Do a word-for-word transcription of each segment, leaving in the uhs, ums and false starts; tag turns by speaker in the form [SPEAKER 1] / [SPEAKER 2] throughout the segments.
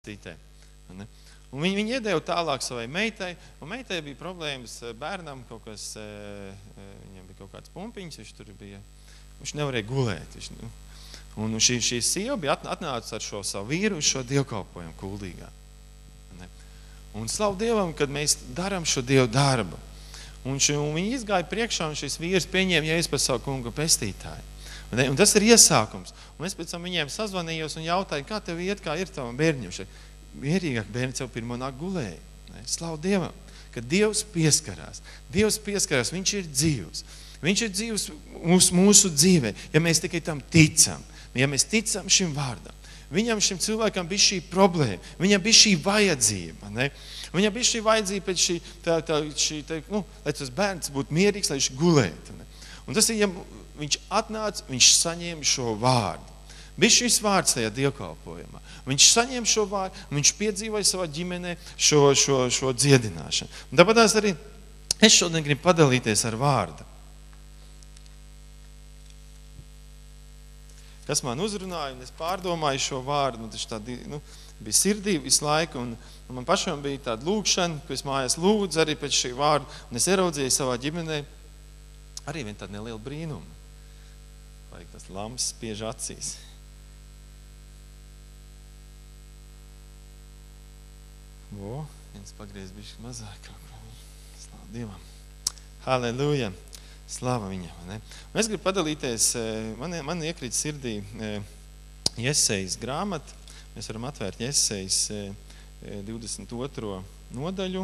[SPEAKER 1] citē. Ne? Un viņi, viņi iedeva tālāk savai meitai, un meitai bija problēmas bērnam, kaut kas, viņam bija kaut kāds pumpiņas, viņš tur bija, viņš nevarēja gulēt. Viņš, nu, un šī, šī sieva bija atnāca ar šo savu vīru uz šo dievkalpojumu Kuldīgā. Ne? Un slavu Dievam, kad mēs darām šo Dievu darbu. Un, ši, un viņi izgāja priekšā, un šis vīrs pieņēma Jēzus par savu kungu pestītāju. Un tas ir iesākums. Un es pēc tam viņiem sazvanījos un jautāju, kā tev iet, kā ir tavam bērņiem. Mierīgāk bērni jau pirmo nāk gulēja. Slavu Dievam, ka Dievs pieskarās. Dievs pieskarās, viņš ir dzīvs. Viņš ir dzīvs mūsu, mūsu dzīvē, ja mēs tikai tam ticam. Ja mēs ticam šim vārdam. Viņam šim cilvēkam bija šī problēma, viņam bija šī vajadzība. Ne? Viņam bija šī vajadzība pēc šī, tā, tā, šī tā, nu, lai tas bērns būtu mierīgs, lai viņš gulētu. Ne? Un tas ir, ja viņš atnāca, viņš saņēma šo vārdu. Bija šis vārds tajā dievkalpojumā. Viņš saņēma šo vārdu, un viņš piedzīvoja savā ģimenē šo, šo, šo dziedināšanu. Un tāpat arī es šodien gribu padalīties ar vārdu. Kas man uzrunāja, un es pārdomāju šo vārdu, un tas tādi, nu, bija sirdī visu laiku, un, un man pašam bija tāda lūkšana, ko es mājās lūdzu arī pēc šī vārdu, un es ieraudzīju savā ģimenē arī vien tādu nelielu brīnumu. Vai tas lamps spiež acīs. O, viens pagriez bišķi mazāk. Slāva Dievam. Halleluja. Slāva viņam. Ne? Un es gribu padalīties, man, man iekrīt sirdī Jesejas grāmata. Mēs varam atvērt Jesejas divdesmit otro nodaļu.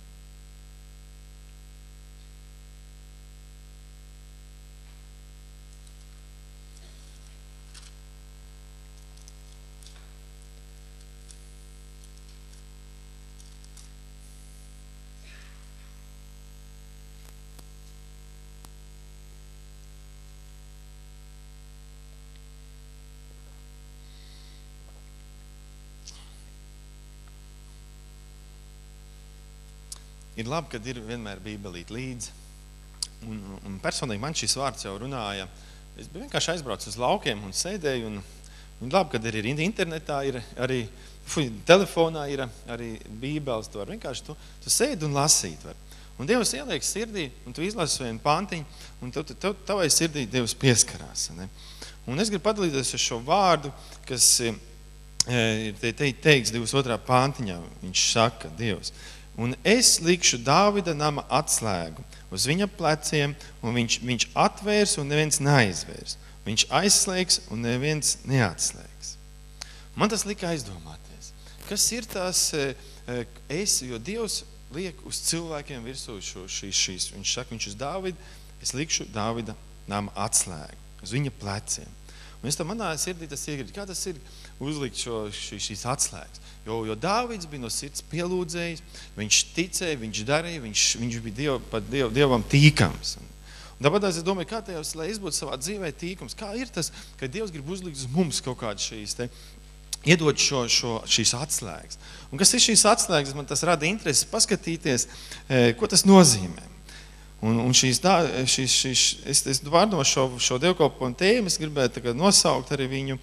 [SPEAKER 1] Ir labi, kad ir vienmēr bībelīt līdzi. Un, un personīgi man šis vārds jau runāja. Es biju vienkārši aizbraucis uz laukiem un sēdēju. Un, un labi, kad ir internetā, ir arī fuj, telefonā ir arī bībeles. Tu var vienkārši tu, tu sēdi un lasīt. Var. Un Dievs ieliek sirdī, un tu izlasi vienu pantiņu, un tev, tev, tavai sirdī Dievs pieskarās. Ne? Un es gribu padalīties ar šo vārdu, kas ir te, te, teiks divdesmit otrā pantiņā. Viņš saka, Dievs. Un es likšu Dāvida nama atslēgu uz viņa pleciem, un viņš, viņš atvērs un neviens neaizvērs. Viņš aizslēgs un neviens neatslēgs. Man tas lika aizdomāties. Kas ir tās es, jo Dievs liek uz cilvēkiem virsū šo, šīs, šīs. Viņš saka, viņš uz Dāvida, es likšu Dāvida nama atslēgu uz viņa pleciem. Un es tam manā sirdī tas iegrib, kā tas ir uzlikt šo, šīs atslēgas. Jo, jo Dāvids bija no sirds pielūdzējis, viņš ticēja, viņš darīja, viņš, viņš bija diev, pat diev, Dievam tīkams. Un, un tāpēc es domāju, kā Dievs, lai es būtu savā dzīvē tīkums, kā ir tas, ka Dievs grib uzlikt uz mums kaut kādas šīs, te, iedot šo, šo, šīs atslēgas. Un kas ir šīs atslēgas, man tas rada interesi paskatīties, ko tas nozīmē. Un, un šīs, šīs, šīs, es, es vārdošu šo, šo dievkalpojumu tēmu, es gribētu tagad nosaukt arī viņu,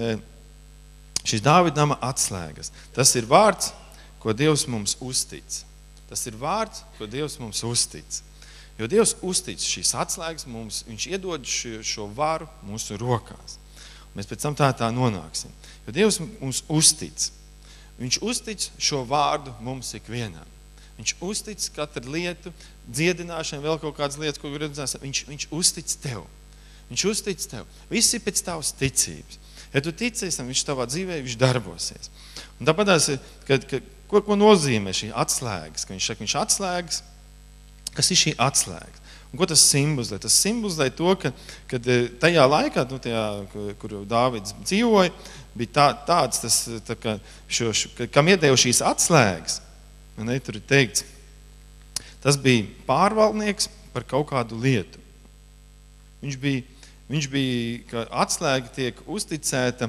[SPEAKER 1] šīs Dāvida nama atslēgas. Tas ir vārds, ko Dievs mums uztic. Tas ir vārds, ko Dievs mums uztic. Jo Dievs uztic šīs atslēgas mums, viņš iedod šo, šo varu mūsu rokās. Mēs pēc tam tā tā nonāksim. Jo Dievs mums uztic. Viņš uztic šo vārdu mums ikvienam. Viņš uztic katru lietu, dziedināšanu, vēl kaut kādas lietas, ko redzēs. Viņš, viņš uztic tev. Viņš uztic tev. Viss ir pēc tavas ticības. Ja tu ticies, viņš tavā dzīvē, viņš darbosies. Un tāpēc, kad, kad, ko, ko nozīmē šī atslēgas? Ka viņš saka, viņš atslēgas, kas ir šī atslēgas? Un ko tas simbolizē? Tas simbolizē to, ka kad tajā laikā, nu, tajā, kur Dāvids dzīvoja, bija tā, tāds, tas, tā, ka šo, šo, kam iedēja šīs atslēgas, ne, tur ir teikts, tas bija pārvaldnieks par kaut kādu lietu. Viņš bija Viņš bija, ka atslēga tiek uzticēta,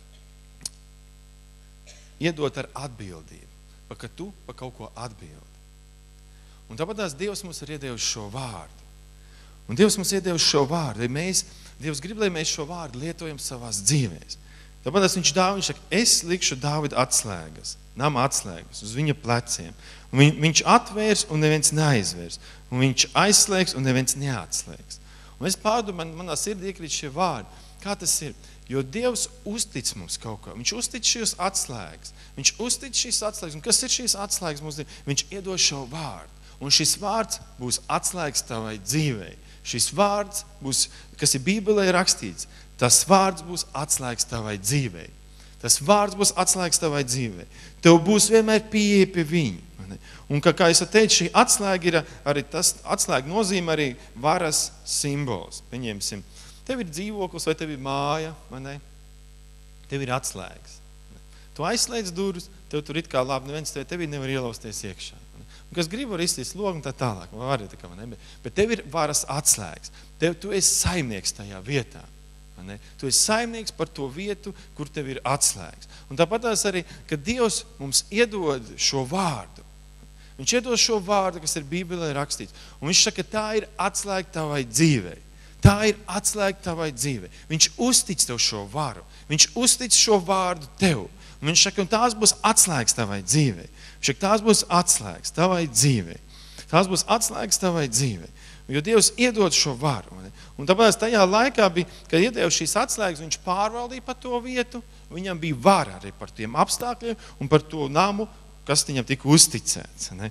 [SPEAKER 1] iedot ar atbildību, pa, ka tu pa kaut ko atbildi. Un tāpēc tās Dievs mums ir iedevis šo vārdu. Un Dievs mums iedevis šo vārdu. Mēs, Dievs grib, lai mēs šo vārdu lietojam savās dzīvēs. Tāpēc viņš dāvā, viņš saka, es likšu Dāvida atslēgas, nama atslēgas uz viņa pleciem. Un viņ, viņš atvērs un neviens neaizvērs. Un viņš aizslēgs un neviens neatslēgs. Un es pārdomāju, manā sirdī iekrīt šie vārdi. Kā tas ir? Jo Dievs uztic mums kaut ko. Viņš uztic šīs atslēgas. Viņš uztic šīs atslēgas. Un kas ir šīs atslēgas mums? Viņš iedod šo vārdu. Un šis vārds būs atslēgas tavai dzīvei. Šis vārds būs, kas ir Bībelē rakstīts, tas vārds būs atslēgas tavai dzīvei. Tas vārds būs atslēgas tavai dzīvei. Tev būs vienmēr pieeja pie viņa. Un kā, kā es teicu, šī atslēga ir arī tas, atslēga nozīmē arī varas simbols. Pieņemsim, tev ir dzīvoklis vai tev ir māja, vai ne? Tev ir atslēgas. Tu aizslēdz durvis, tev tur it kā labi, neviens tev, tev nevar ielausties iekšā. Un kas grib var izstīt logu un tā tālāk, var, tā kā, ne? Bet tev ir varas atslēgas. Tev, tu esi saimnieks tajā vietā. Ne? Tu esi saimnieks par to vietu, kur tev ir atslēgas. Un tāpat arī, ka Dievs mums iedod šo vārdu. Viņš iedod šo vārdu, kas ir Bībelē rakstīts. Un viņš saka, tā ir atslēga tavai dzīvei. Tā ir atslēga tavai dzīvei. Viņš uztic tev šo varu. Viņš uztic šo vārdu tev. Un viņš saka, un tās būs atslēgas tavai dzīvei. Viņš saka, tās būs atslēgas tavai dzīvei. Tās būs atslēgas tavai dzīvei. Jo Dievs iedod šo varu. Ne? Un tāpēc tajā laikā, bija, kad iedeva šīs atslēgas, viņš pārvaldīja par to vietu, viņam bija vara arī par tiem apstākļiem un par to namu, kas viņam tika uzticēts. Ne?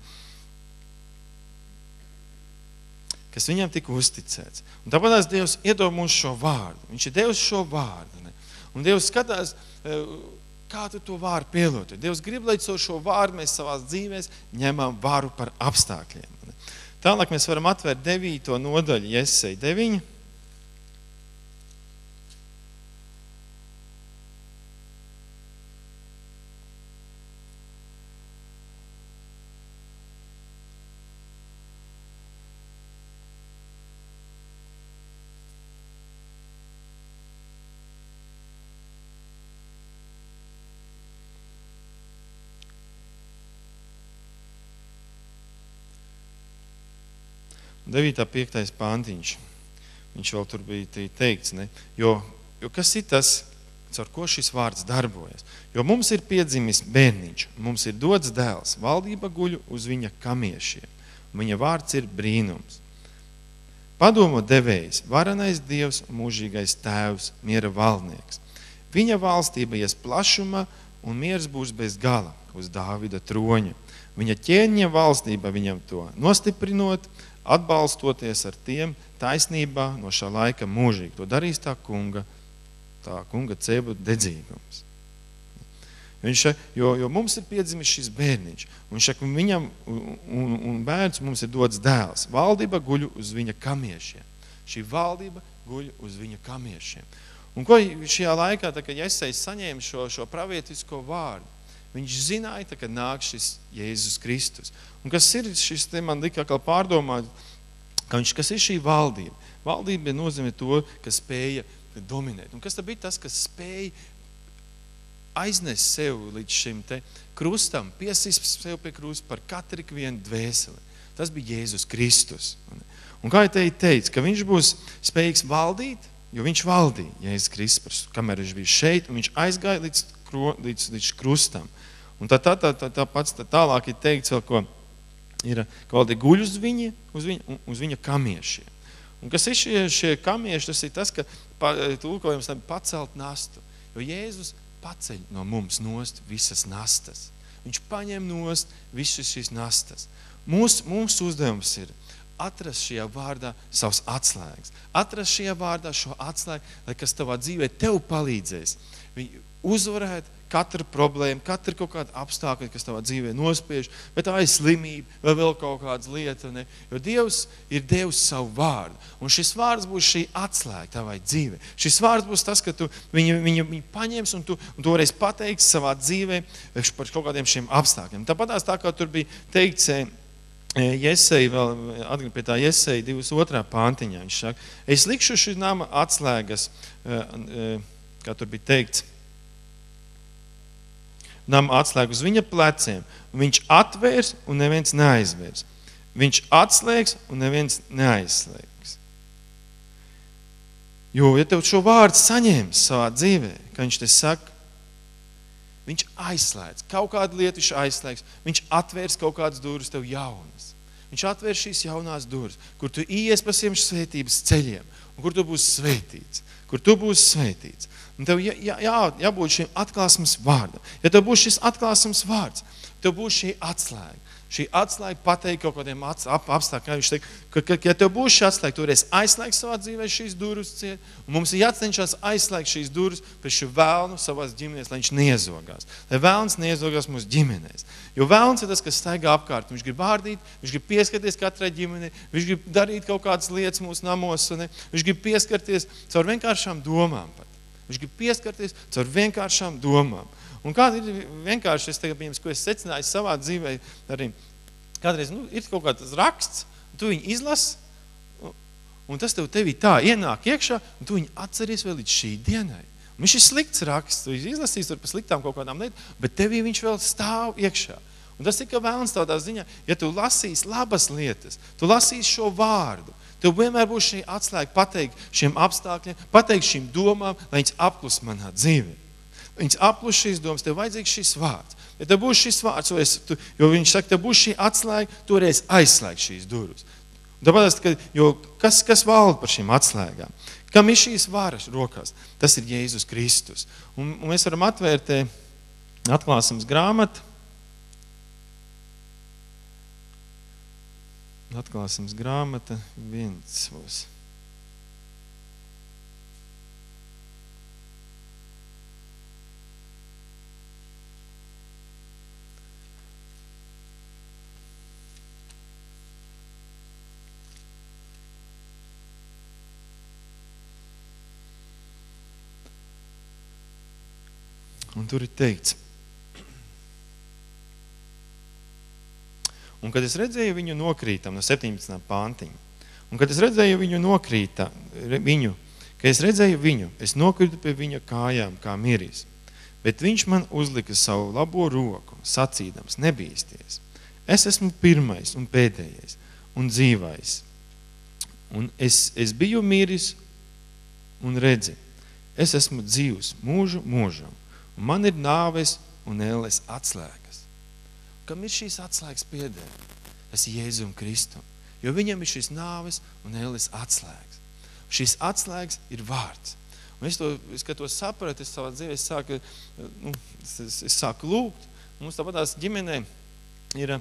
[SPEAKER 1] Kas viņam tika uzticēts. Un tāpēc Dievs iedod mums šo vārdu. Viņš ir devis šo vārdu. Ne? Un Dievs skatās, kā tu to vāru pielietot. Dievs grib, lai caur šo vārdu mēs savās dzīvēs ņemam varu par apstākļiem. Tālāk mēs varam atvērt devīto nodaļu, Jeseja deviņi. devītā piektais pāntiņš. Viņš vēl tur bija teikts, ne? Jo, jo kas ir tas, caur ko šis vārds darbojas? Jo mums ir piedzimis bērniņš, mums ir dots dēls, valdība guļ uz viņa kamiešiem. Viņa vārds ir brīnums. Padomo devējs, varenais Dievs, mūžīgais tēvs, miera valdnieks. Viņa valstība ies plašumā un miers būs bez gala uz Dāvida troņa. Viņa ķēniņa valstība viņam to nostiprinot, atbalstoties ar tiem taisnībā no šā laika mūžīgi. To darīs tā kunga, tā kunga cēbu dedzīgums. Viņš, jo, jo mums ir piedzimis šis bērniņš, un viņš saka, viņam un, un bērns mums ir dots dēls. Valdība guļ uz viņa kamiešiem. Šī valdība guļ uz viņa kamiešiem. Un ko šajā laikā, tā, kad Jesejs saņēma šo, šo pravietisko vārdu, viņš zināja, tā, ka nāk šis Jēzus Kristus. Un kas ir šis, te man lika atkal pārdomāt, ka viņš, kas ir šī valdība? Valdība nozīmē to, ka spēja dominēt. Un kas tad bija tas, kas spēja aiznest sev līdz šim te krustam, piesist sev pie krusta par katru vienu dvēseli? Tas bija Jēzus Kristus. Un kā ja te teica, ka viņš būs spējīgs valdīt, jo viņš valdīja Jēzus Kristus, kamēr viņš bija šeit, un viņš aizgāja līdz, līdz, līdz krustam. Un tā, tā, tā, tā, tā pats tā tālāk ir teikts vēl, ko ir, ka vēl te guļ uz viņa, uz viņa, uz viņa kamiešiem. Un kas ir šie, šie kamieši, tas ir tas, ka tulkojums tam pacelt nastu. Jo Jēzus paceļ no mums nost visas nastas. Viņš paņem nost visas šīs nastas. Mūsu, mūsu uzdevums ir atrast šajā vārdā savas atslēgas. Atrast šajā vārdā šo atslēgu, lai kas tavā dzīvē tev palīdzēs. Viņi uzvarēt katru problēmu, katru kaut kādu apstākļu, kas tavā dzīvē nospiež, bet tā ir slimība vai vēl kaut kādas lietas. Ne? Jo Dievs ir devis savu vārdu. Un šis vārds būs šī atslēga tavai dzīvē. Šis vārds būs tas, ka tu viņu, viņu, viņu paņems un tu, un tu varēsi pateikt savā dzīvē par kaut kādiem šiem apstākļiem. Tāpat tā kā tur bija teikts, Jeseja, vēl atgrib pie tā Jeseja divdesmit otrā pāntiņā. Viņš saka, es likšu šī nama atslēgas, kā tur bija teikts, nama atslēgu uz viņa pleciem, un viņš atvērs un neviens neaizvērs. Viņš atslēgs un neviens neaizslēgs. Jo, ja tev šo vārdu saņēmis savā dzīvē, ka viņš te saka, viņš aizslēdz, kaut kādu lietu viņš aizslēgs, viņš atvērs kaut kādas durvis tev jaunas. Viņš atvērs šīs jaunās durvis, kur tu ies pa šiem svētības ceļiem, un kur tu būsi svētīts, kur tu būsi svētīts. Un tev jā, jā, jā, jābūt šim atklāsmes vārdam. Ja tev būs šis atklāsmes vārds, tev būs šī atslēga. Šī atslēga pateikt kaut kādiem ap, apstākļiem, kā viņš teikt, ka, ka, ja tev būs šī atslēga, tu varēsi aizslēgt savā dzīvē šīs durvis ciet, un mums ir jācenšas aizslēgt šīs durvis pret šo vēlnu savās ģimenēs, lai viņš neiezogās. Lai vēlns neiezogās mūsu ģimenēs. Jo vēlns ir tas, kas staigā apkārt. Viņš grib bārdīt, viņš grib pieskarties katrai ģimenei, viņš grib darīt kaut kādas lietas mūsu namos, ne? Viņš grib pieskarties caur vienkāršām domām pat. Viņš grib pieskarties caur vienkāršām domām. Un kāda ir vienkārši, es tagad, ko es secināju savā dzīvē, arī kādreiz, nu, ir kaut kāds raksts, tu viņu izlasi, un tas tev tevī tā ienāk iekšā, un tu viņu atceries vēl līdz šī dienai. Un viņš ir slikts raksts, tu izlasīs tur pa sliktām kaut kādām lietām, bet tevī viņš vēl stāv iekšā. Un tas tika vēlns tādā ziņā, ja tu lasīs labas lietas, tu lasīs šo vārdu, tev vienmēr būs šī atslēga pateikt šiem apstākļiem, pateikt šīm domām, lai viņas aplus manā dzīvē. Viņas aplus šīs domas, tev vajadzīgs šis vārds. Ja tev būs šis vārds, jo, es, tu, jo viņš saka, tev būs šī atslēga, tu varēsi aizslēgt šīs durvis. Tāpēc, ka, jo kas, kas valda par šīm atslēgām? Kam ir šīs varas rokās? Tas ir Jēzus Kristus. Un, un mēs varam atvērt atklāsmes grāmatu. Atklāsmes grāmata viens būs. Un tur ir teikts. Un kad es redzēju viņu nokrītam no septiņpadsmitā pāntiņa, un kad es redzēju viņu nokrīta, viņu, kad es redzēju viņu, es nokritu pie viņa kājām kā miris, bet viņš man uzlika savu labo roku, sacīdams, nebīsties. Es esmu pirmais un pēdējais un dzīvais. Un es, es biju miris un redzi, es esmu dzīvs mūžu mūžam. Un man ir nāves un ēles atslēgas. Kam ir šīs atslēgas pieder? Tas ir Jēzum Kristum. Jo viņam ir šīs nāves un ēles atslēgas. Šīs atslēgas ir vārds. Un es to, es, kad to sapratu, es savā dzīvē es sāku, nu, es, es, es sāku lūgt. Mums tāpatās ģimenē ir,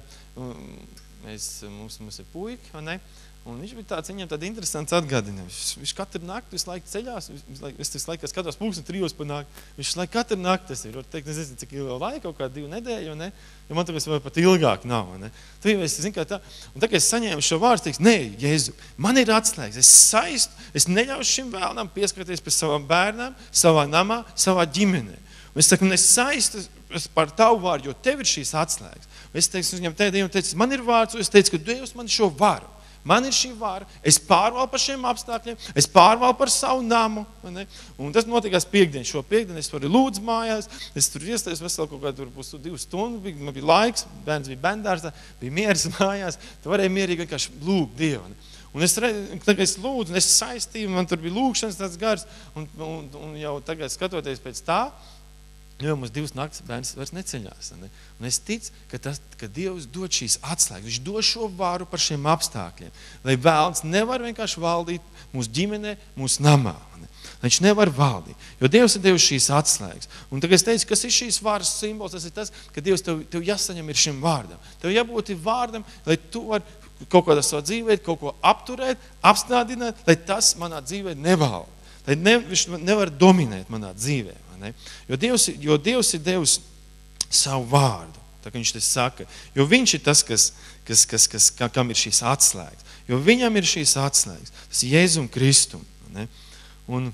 [SPEAKER 1] mēs, mums, mums ir puika, vai ne? Un viņš bija tāds, viņam tāda interesants atgādinājums. Viņš katru nakti visu laiku ceļās, es visu laiku skatos pulksteni trijos pa nakti. Viņš visu laiku katru nakti tas ir, var teikt, es nezinu, cik ilga laika, kaut kā divu nedēļu, ne? Jo man tagad pat ilgāk nav, ne? Tu jau es zinu, kā tā. Un tā, kad es saņēmu šo vārdu, teiks, nē, Jēzu, man ir atslēgas, es saistu, es neļaušu šim vēlnam pieskarties pie savām bērnām, savā namā, savā ģimenē. Un es saku, un es saistu par tavu vārdu, jo tev ir šīs atslēgas. Un es teicu, viņam teicu, teicu, man ir vārds, un es teicu, ka Dievs man šo varu. Man ir šī vara, es pārvaldu par šiem apstākļiem, es pārvaldu par savu namu. Ne? Un tas notikās piekdien. Šo piekdienu es tur lūdzu mājās, es tur iestājos veselu kaut kādu, būs divas stundas, bija, man bija laiks, bērns bija bendārs, bija mieras mājās, tu varēji mierīgi vienkārši lūgt Dievu. Ne? Un es, tagad es lūdzu, un es saistīju, man tur bija lūgšanas tāds gars, un, un, un jau tagad skatoties pēc tā, jo mums divas naktas bērns vairs neceļās. Ne? Un es ticu, ka, tas, ka Dievs dod šīs atslēgas, viņš dod šo varu par šiem apstākļiem, lai vēlns nevar vienkārši valdīt mūsu ģimenē, mūsu namā. Ne? Viņš nevar valdīt, jo Dievs ir devis šīs atslēgas. Un tagad es teicu, kas ir šīs varas simbols, tas ir tas, ka Dievs tev, tev jāsaņem ir šim vārdam. Tev jābūt vārdam, lai tu var kaut kādā savā dzīvē, kaut ko apturēt, apstādināt, lai tas manā dzīvē nevalda. Lai ne, viņš nevar dominēt manā dzīvē. Ne? Jo, Dievs, jo Dievs ir devis savu vārdu, tā kā viņš te saka, jo viņš ir tas, kas, kas, kas, kas, kam ir šīs atslēgas, jo viņam ir šīs atslēgas, tas ir Jēzum Kristum. Ne? Un,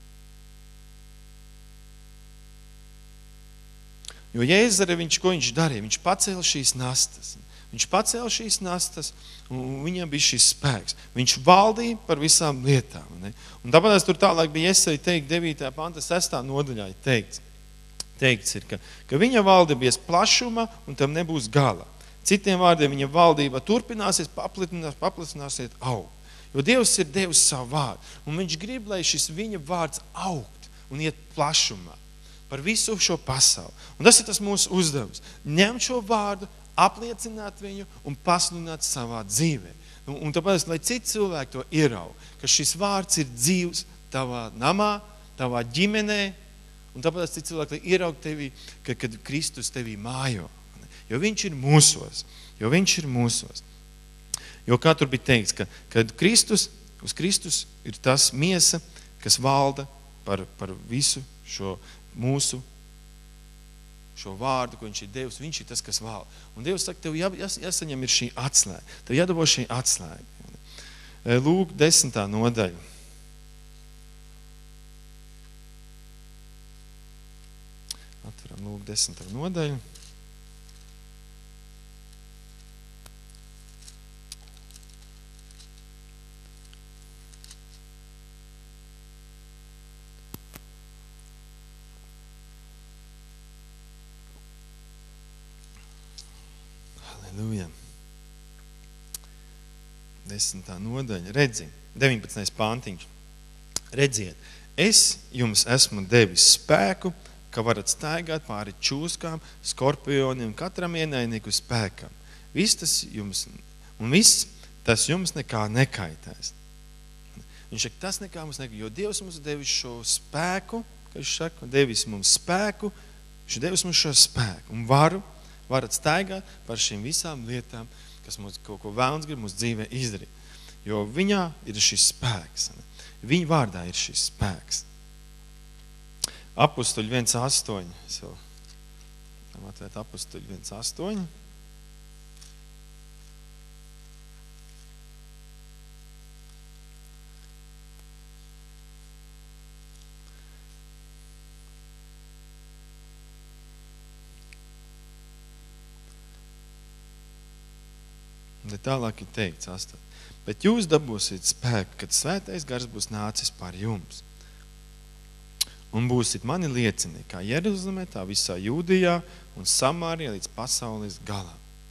[SPEAKER 1] jo Jēzus arī viņš, ko viņš darīja, viņš pacēla šīs nastas, viņš pacēla šīs nastas, un viņam bija šis spēks. Viņš valdīja par visām lietām. Ne? Un tāpēc tur tālāk bija Jesaja teikt devītajā panta sestā nodaļā teikts, teikts ir, ka, ka viņa valdība bies plašuma un tam nebūs gala. Citiem vārdiem viņa valdība turpināsies, paplicināsies, paplicināsies augt. Jo Dievs ir devis savu vārdu. Un viņš grib, lai šis viņa vārds augt un iet plašumā. par visu šo pasauli. Un tas ir tas mūsu uzdevums. Ņemt šo vārdu, apliecināt viņu un pasludināt savā dzīvē. Un, un tāpēc, lai citi cilvēki to ieraug, ka šis vārds ir dzīvs tavā namā, tavā ģimenē, un tāpēc citi cilvēki, lai ieraug tevi, ka, kad Kristus tevī mājo. Jo viņš ir mūsos. Jo viņš ir mūsos. Jo kā tur bija teikts, ka, kad Kristus, uz Kristus ir tas miesa, kas valda par, par visu šo mūsu šo vārdu, ko viņš ir devis, viņš ir tas, kas valda. Un Dievs saka, tev jā, jās, jāsaņem ir šī atslēga. Tev jādabū šī atslēga. Lūk, desmitā nodaļa. Atveram Lūk, desmitā nodaļa. Halleluja. Desmitā nodaļa. Redzi, deviņpadsmitais pāntiņš. Redziet, es jums esmu devis spēku, ka varat staigāt pāri čūskām, skorpioniem, katram ienaidnieku spēkam. Viss tas jums, un viss tas jums nekā nekaitēs. Viņš saka, tas nekā mums nekaitēs, jo Dievs mums devis šo spēku, ka viņš saka, devis mums spēku, viņš devis mums šo spēku un varu, varat staigāt par šīm visām lietām, kas mums kaut ko vēlns grib mūsu dzīvē izdarīt. Jo viņā ir šis spēks. Viņa vārdā ir šis spēks. Apustuļi viens astoņi. Es vēl atvērt Apustuļi viens astoņi. Un tālāk ir teikts, astot. Bet jūs dabūsiet spēku, kad svētais gars būs nācis par jums. Un būsit mani liecinieki, kā Jeruzalemē, tā visā Jūdijā un Samārijā līdz pasaules galam.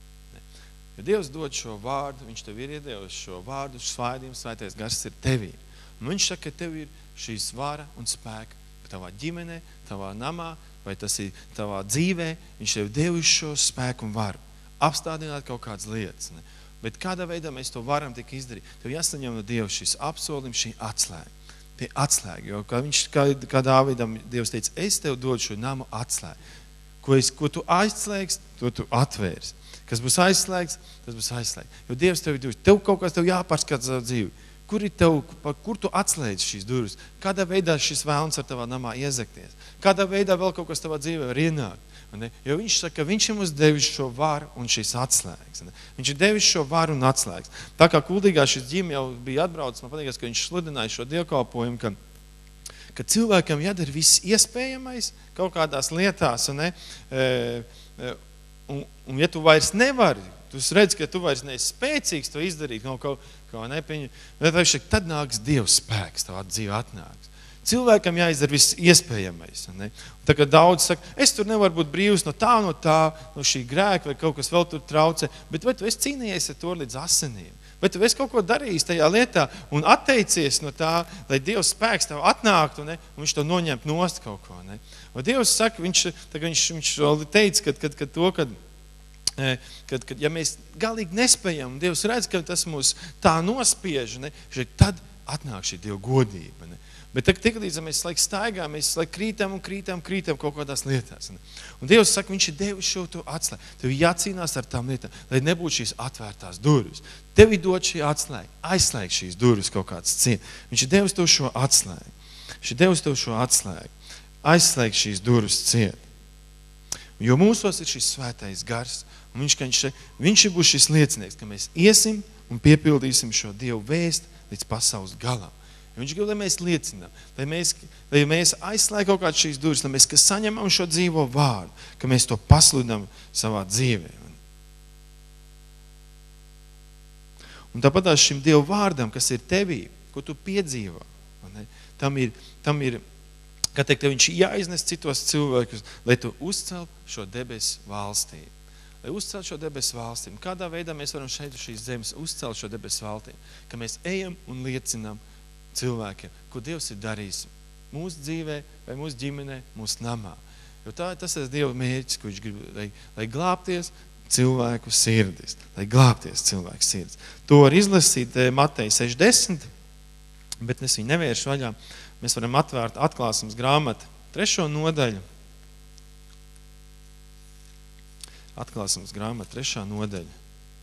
[SPEAKER 1] Jo Dievs dod šo vārdu, viņš tev ir iedevis šo vārdu, svaidījums, svētais gars ir tevī. Un viņš saka, ka tev ir šīs vara un spēka tavā ģimenē, tavā namā, vai tas ir tavā dzīvē, viņš tev devis šo spēku un varu. Apstādināt kaut kādas lietas. Ne? Bet kādā veidā mēs to varam tik izdarīt? Tev jāsaņem no Dieva šis apsolījums, šī atslēga. Tie atslēga, jo kā, viņš, kā, kā Dāvidam Dievs teica, es tev dodu šo namu atslēgu. Ko, es, ko tu aizslēgs, to tu atvērs. Kas būs aizslēgts, tas būs aizslēgts. Jo Dievs tev ir devis, tev kaut kas tev jāpārskata savu dzīvi. Kur ir tev, kur tu atslēdz šīs durvis? Kādā veidā šis vēlns var tavā namā iezakties? Kādā veidā vēl kaut kas tavā dzīvē var ienākt? Ne? Jo viņš saka, ka viņš ir mums devis šo varu un šīs atslēgas. Ne? Viņš ir devis šo varu un atslēgas. Tā kā kuldīgā šis ģim jau bija atbraucis, man patīkās, ka viņš sludināja šo dievkalpojumu, ka, ka cilvēkam jādara viss iespējamais kaut kādās lietās. Un, ne? e, un, un ja tu vairs nevari, tu redzi, ka tu vairs neesi spēcīgs to izdarīt, no kaut kā nepieņem, tad nāks Dieva spēks, tavā dzīve atnāks. Cilvēkam jāizdara viss iespējamais. Ne? Tā kā daudz saka, es tur nevaru būt brīvs no tā, no tā, no šī grēka vai kaut kas vēl tur traucē, bet vai tu esi cīnījies ar to līdz asinīm? Vai tu esi kaut ko darījis tajā lietā un atteicies no tā, lai Dievs spēks tev atnāktu, ne? Un viņš to noņemt nost kaut ko. Ne? Un Dievs saka, viņš, viņš, viņš teica, kad, kad, kad to, kad Kad, kad, ja mēs galīgi nespējam, un Dievs redz, ka tas mūs tā nospiež, ne, tad atnāk šī Dieva godība. Ne. Bet tik līdz mēs laik staigām, mēs laik krītam un krītam, krītam kaut kādās lietās. Ne. Un Dievs saka, viņš ir devis šo to atslēgu. Tev jācīnās ar tām lietām, lai nebūtu šīs atvērtās durvis. Tev ir dot šī atslēga, aizslēg šīs durvis kaut kāds cien. Viņš ir devis tev šo atslēgu. Viņš ir devis tev šo atslēgu. Aizslēg šīs durvis cien. Jo mūsos ir šis svētais gars, un viņš, viņš, viņš ir būs šis liecinieks, ka mēs iesim un piepildīsim šo Dievu vēstu līdz pasaules galam. Jo viņš grib, lai mēs liecinām, lai mēs, lai mēs aizslēgam kaut kādas šīs durvis, lai mēs saņemam šo dzīvo vārdu, ka mēs to pasludinām savā dzīvē. Un tāpat šim Dievu vārdam, kas ir tevī, ko tu piedzīvo, tam ir, tam ir kā teikt, viņš jāiznes citos cilvēkus, lai tu uzcel šo debesu valstību. Lai uzcel šo debesu valstību. Kādā veidā mēs varam šeit šīs zemes uzcelt šo debesu valstību? Ka mēs ejam un liecinām cilvēkiem, ko Dievs ir darījis mūsu dzīvē, vai mūsu ģimenē, mūsu namā. Jo tā, tas ir Dieva mērķis, ko viņš grib, lai, lai glābties cilvēku sirdis. Lai glābties cilvēku sirdis. To var izlasīt Mateja sešdesmit, bet es viņu nevēršu vaļā. Mēs varam atvērt atklāsmes grāmatu trešo nodaļu. Atklāsmes grāmata trešā nodaļa.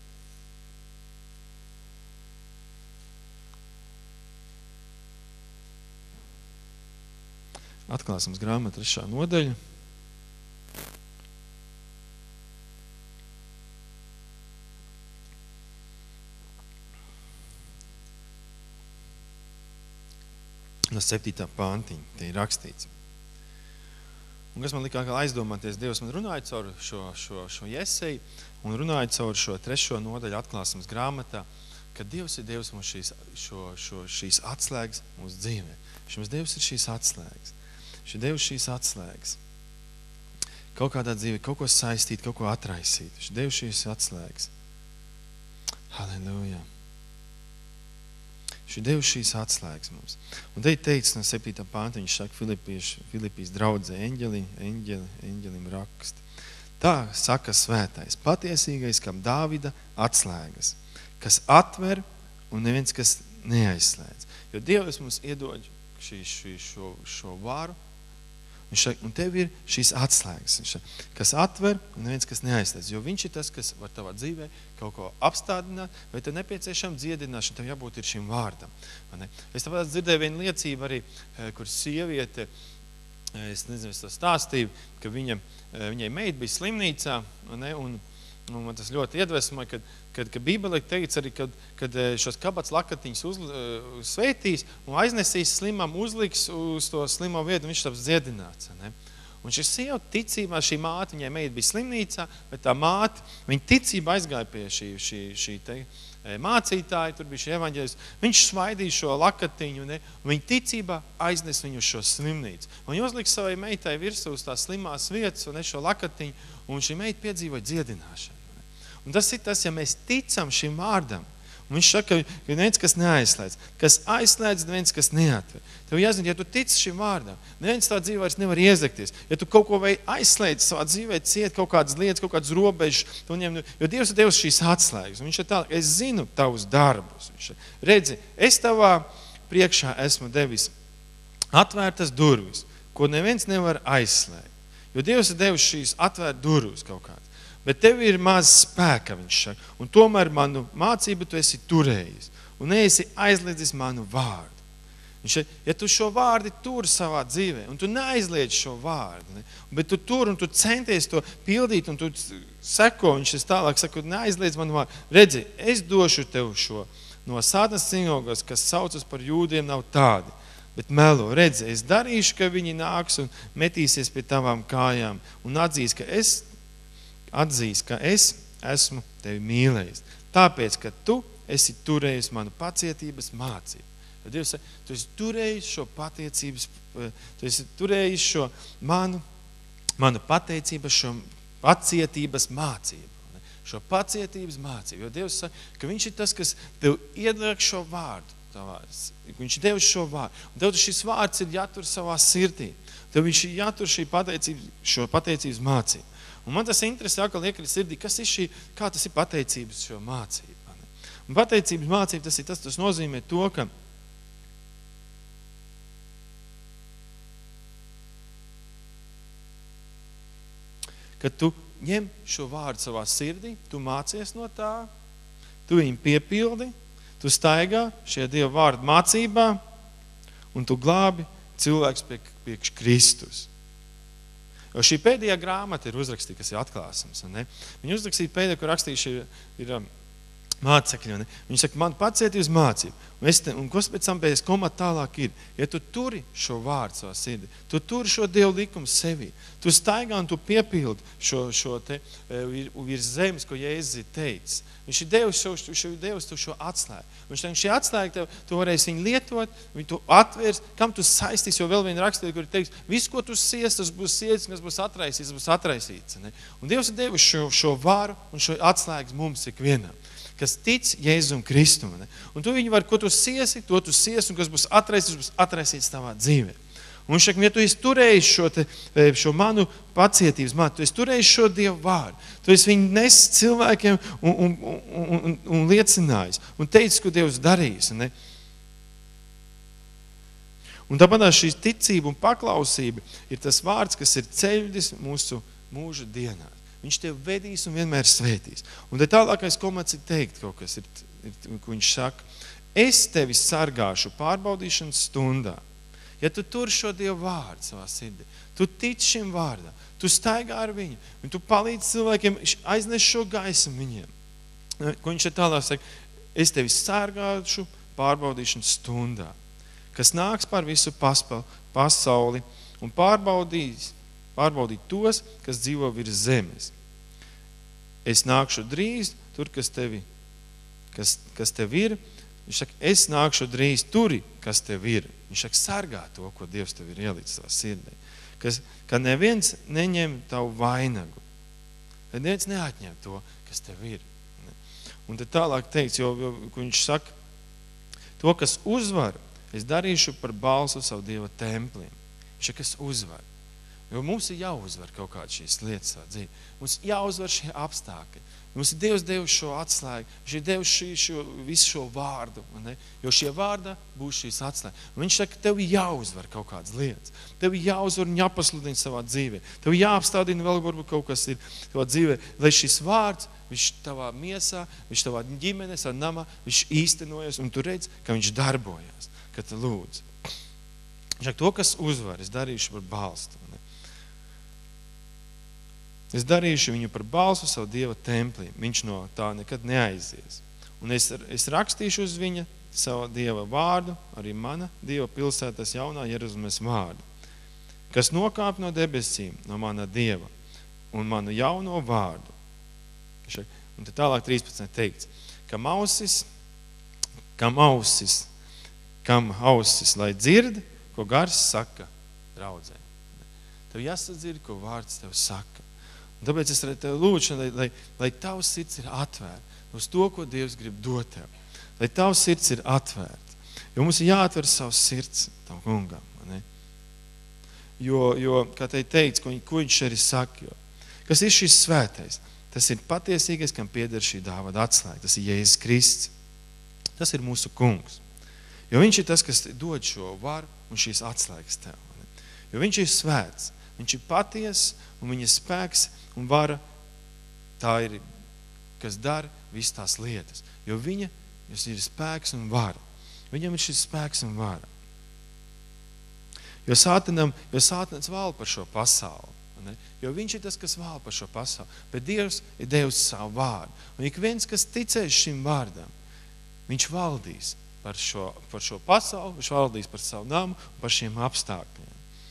[SPEAKER 1] Atklāsmes grāmata trešā nodaļa. No septītā pāntiņa, te ir rakstīts. Un kas man likā aizdomāties, Dievs man runāja caur šo, šo, šo jeseju un runāja caur šo trešo nodaļu atklāsmes grāmatā, ka Dievs ir Dievs mums šīs, šo, šo, šīs atslēgas mūsu dzīvē. Šums Dievs ir šīs atslēgas. Šī Dievs šīs atslēgas. Kaut kādā dzīvē, kaut ko saistīt, kaut ko atraisīt. Šī Dievs šīs atslēgas. Halleluja. Šī Dievs šīs atslēgas mums. Un te ir teicis no septītā pānta, viņš saka Filipijas draudzē, eņģeli, eņģeli, eņģelim rakst. Tā saka svētais, patiesīgais, kam Dāvida atslēgas, kas atver un neviens, kas neaizslēdz. Jo Dievs mums iedod šī, šī, šo, šo varu, viņš saka, un tev ir šīs atslēgas, viņš saka, kas atver un neviens, kas neaizslēdz. Jo viņš ir tas, kas var tavā dzīvē kaut ko apstādināt, vai tev nepieciešama dziedināšana, tev jābūt ir šim vārdam. Es tāpēc dzirdēju vienu liecību arī, kur sieviete, es nezinu, es to stāstīju, ka viņa, viņai meita bija slimnīcā, ne, un, un man tas ļoti iedvesmoja, kad, kad, kad Bībelē teica arī, kad, kad šos kabats lakatiņus uz, svētīs un aiznesīs slimam, uzliks uz to slimo vietu, un viņš taps dziedināts. Ne? Un šis sieva ticībā, šī māte, viņai meita bija slimnīcā, bet tā māte, viņa ticība aizgāja pie šī, šī, šī te mācītāja, tur bija šī evaņģēlis, viņš svaidīja šo lakatiņu, ne? Un viņa ticībā aiznes viņu uz šo slimnīcu. Un viņa uzlika savai meitai virsū uz tās slimās vietas un ne šo lakatiņu, un šī meita piedzīvoja dziedināšanu. Ne? Un tas ir tas, ja mēs ticam šim vārdam, un viņš saka, ka neviens, kas neaizslēdz, kas aizslēdz, neviens, kas neatver. Tev jāzina, ja tu tici šim vārdam, neviens tā dzīvē vairs nevar iezakties. Ja tu kaut ko vai aizslēdz savā dzīvē, ciet kaut kādas lietas, kaut kādas robežas, ņem, jo Dievs ir Dievs šīs atslēgas. Un viņš ir tā, es zinu tavus darbus. Viņš ir, redzi, es tavā priekšā esmu devis atvērtas durvis, ko neviens nevar aizslēgt. Jo Dievs ir devis šīs atvērt durvis kaut kādas. Bet tev ir maz spēka, viņš saka, un tomēr manu mācību tu esi turējis, un neesi aizliedzis manu vārdu. Viņš saka, ja tu šo vārdi tur savā dzīvē, un tu neaizliedz šo vārdu, ne, bet tu tur un tu centies to pildīt, un tu seko, viņš es tālāk saka, neaizliedz manu vārdu. Redzi, es došu tev šo no Sātana sinagogās, kas saucas par jūdiem, nav tādi. Bet melo, redzi, es darīšu, ka viņi nāks un metīsies pie tavām kājām un atzīs, ka es atzīs, ka es esmu tevi mīlējis. Tāpēc, ka tu esi turējis manu pacietības mācību. Jo Dievs saka, tu esi turējis šo pateicības, tu esi turējis šo manu, manu pateicības, šo pacietības mācību. Šo pacietības mācību. Jo Dievs saka, ka viņš ir tas, kas tev iedliek šo vārdu. Tavās. Viņš ir devis šo vārdu. Un tev šis vārds ir jātur savā sirdī. Tev viņš ir jātur šī pateicības, šo pateicības mācību. Un man tas interesē, kā liekari sirdī, kas ir šī, kā tas ir pateicības šo mācību. Un pateicības mācība, tas ir tas, tas nozīmē to, ka ka tu ņem šo vārdu savā sirdī, tu mācies no tā, tu viņu piepildi, tu staigā šajā Dieva vārdu mācībā un tu glābi cilvēks priekš Kristus. Jo šī pēdējā grāmata ir uzrakstīta, kas ir atklāsums. Ne? Viņa uzrakstīja pēdējā, kur rakstījuši ir, ir mācekļi. Ne? Viņa saka, man pacietības mācība. Un, es te, un kas pēc tam pēc komata tālāk ir? Ja tu turi šo vārdu savā sirdī, tu turi šo Dievu likumu sevī, tu staigā un tu piepildi šo, šo te virs zemes, ko Jēzus ir teicis. Viņš ir devis šo, šo, devis tu šo atslēgu. Viņš teiks, šī atslēga tev, tu varēsi viņu lietot, viņu tu atvērs, kam tu saistīs, jo vēl viena rakstīja, kur ir teiks, viss, ko tu sies, tas būs sies, kas būs atraisīts, tas būs atraisīts. Ne? Un Dievs ir devis šo, šo varu un šo atslēgas mums ikvienam, kas tic Jēzum Kristum. Ne? Un tu viņu var, ko tu siesi, to tu siesi, un kas būs atraisīts, būs atraisīts tavā dzīvē. Un viņš saka, ja tu esi turējis šo, te, šo manu pacietības mātu, tu esi turējis šo Dievu vārdu, tu esi viņu nes cilvēkiem un, un, un, un, un liecinājis, un teicis, ko Dievs darījis. Ne? Un tāpat šī ticība un paklausība ir tas vārds, kas ir ceļvedis mūsu mūža dienā. Viņš tevi vedīs un vienmēr svētīs. Un te tālākais komats ir teikt kaut kas, ir, ir, ko viņš saka, es tevi sargāšu pārbaudīšanas stundā. Ja tu tur šo Dievu vārdu savā sirdī, tu tici šim vārdam, tu staigā ar viņu, un tu palīdzi cilvēkiem, aiznes šo gaismu viņiem. Ko viņš te tālāk saka, es tevi sargāšu pārbaudīšanas stundā, kas nāks pār visu pasauli un pārbaudīs, pārbaudīt tos, kas dzīvo virs zemes. Es nākšu drīz tur, kas tevi, kas, kas tev ir. Viņš saka, es nākšu drīz turi, kas tev ir. Viņš saka, sargā to, ko Dievs tev ir ielicis savā sirdī. Kas, ka neviens neņem tavu vainagu. Ka neviens neatņem to, kas tev ir. Un tad tālāk teiks, jo, jo viņš saka, to, kas uzvar, es darīšu par balsu savu Dieva templim. Viņš saka, kas uzvar. Jo mums ir jāuzvar kaut kādas šīs lietas savā dzīvē. Mums jāuzvar šie apstākļi. Mums ir Dievs devis šo atslēgu. Viņš ir devis šī, šo, visu šo vārdu. Ne? Jo šie vārda būs šīs atslēgas. Un viņš saka, tev jāuzvar kaut kādas lietas. Tev jāuzvar un jāpasludina savā dzīvē. Tev jāapstādina vēl varbūt kaut kas ir savā dzīvē. Lai šis vārds, viņš tavā miesā, viņš tavā ģimenē, savā namā, viņš īstenojas un tu redz, ka viņš darbojas, ka tu lūdz. Viņš saka, to, kas uzvar, es darīšu par balstu. Ne? Es darīšu viņu par balsu savu Dieva templī. Viņš no tā nekad neaizies. Un es, es rakstīšu uz viņa savu Dieva vārdu, arī mana Dieva pilsētas jaunā Jeruzalemes vārdu, kas nokāp no debesīm, no mana Dieva, un manu jauno vārdu. Un tad tālāk trīspadsmit teikts, kam ausis, kam ausis, kam ausis, lai dzird, ko gars saka draudzē. Tev jāsadzird, ko vārds tev saka. Un tāpēc es tev lūdzu, lai, lai, lai tavs sirds ir atvērta uz to, ko Dievs grib dot tev. Lai tavs sirds ir atvērta. Jo mums ir jāatver savs sirds tam kungam. Ne? Jo, jo, kā te teica, ko, ko viņš arī saka, jo, kas ir šis svētais? Tas ir patiesīgais, kam pieder šī dāvana atslēga. Tas ir Jēzus Kristus. Tas ir mūsu kungs. Jo viņš ir tas, kas dod šo varu un šīs atslēgas tev. Ne? Jo viņš ir svēts. Viņš ir paties un viņa spēks un vara, tā ir, kas dara visas tās lietas. Jo viņa ir spēks un vara. Viņam ir šis spēks un vara. Jo sātanam, jo sātans valda par šo pasauli. Ne? Jo viņš ir tas, kas valda par šo pasauli. Bet Dievs ir devis savu vārdu. Un ik viens, kas ticēs šim vārdam, viņš valdīs par šo, par šo pasauli, viņš valdīs par savu namu un par šiem apstākļiem.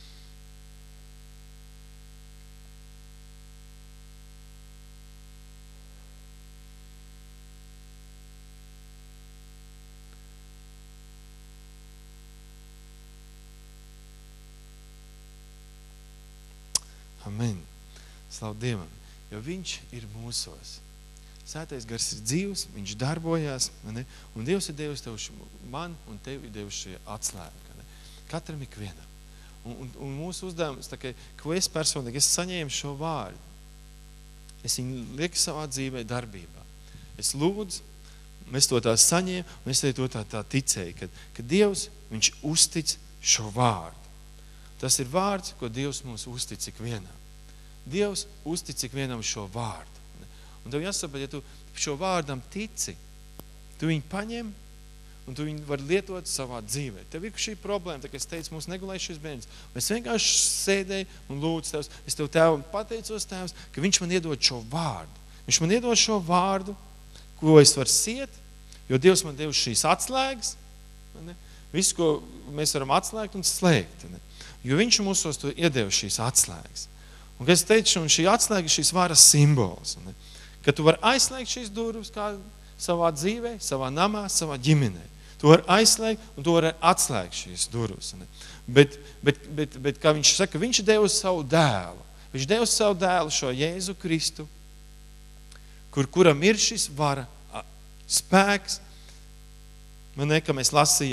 [SPEAKER 1] Amen. Slavu Dievam. Jo viņš ir mūsos. Svētais gars ir dzīvs, viņš darbojās, ne? Un Dievs ir devis tev man un tev ir devis šie atslēga. Ne? Katram ikvienam. Un, un, un mūsu uzdevums, tā kā, ko es personīgi, es saņēmu šo vārdu. Es viņu lieku savā dzīvē darbībā. Es lūdzu, es to tā saņēmu, un es to tā, tā ticēju, ka, ka Dievs, viņš uztic šo vārdu. Tas ir vārds, ko Dievs mums uztic ikvienam. Dievs uztic ikvienam šo vārdu. Un tev jāsaprot, ja tu šo vārdam tici, tu viņu paņem un tu viņu var lietot savā dzīvē. Tev ir šī problēma, tā kā es teicu, mums negulēja šis bērns. Es vienkārši sēdēju un lūdzu Tevs. Es Tev Tēvam pateicos, Tēvs, ka viņš man iedod šo vārdu. Viņš man iedod šo vārdu, ko es varu siet, jo Dievs man devis šīs atslēgas. Ne? Visu, ko mēs varam atslēgt un slēgt. Ne? Jo viņš mūsos to iedeva šīs atslēgas. Un, kā es teicu, un šī atslēga ir šīs varas simbols. Ne? Ka tu vari aizslēgt šīs durvis kā savā dzīvē, savā namā, savā ģimenē. Tu vari aizslēgt un tu vari atslēgt šīs durvis. Ne? Bet, bet, bet, bet, kā viņš saka, viņš deva savu dēlu. Viņš deva savu dēlu šo Jēzu Kristu, kur, kuram ir šis vara, spēks. Man ne, ka mēs lasījām,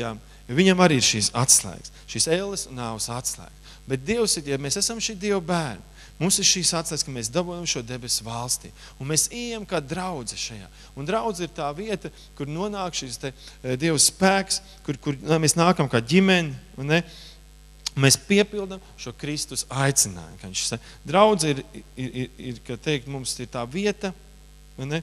[SPEAKER 1] jo viņam arī ir šīs atslēgas, šīs ēles un nāves atslēgas. Bet Dievs ir, ja mēs esam šī Dieva bērni, mums ir šīs atslēgas, ka mēs dabūjam šo debesu valstī. Un mēs ejam kā draudze šajā. Un draudze ir tā vieta, kur nonāk šis te Dieva spēks, kur, kur mēs nākam kā ģimeni, un ne? Mēs piepildam šo Kristus aicinājumu. Ka viņš saka, draudze ir, ir, ir, ir, ka teikt, mums ir tā vieta, ne?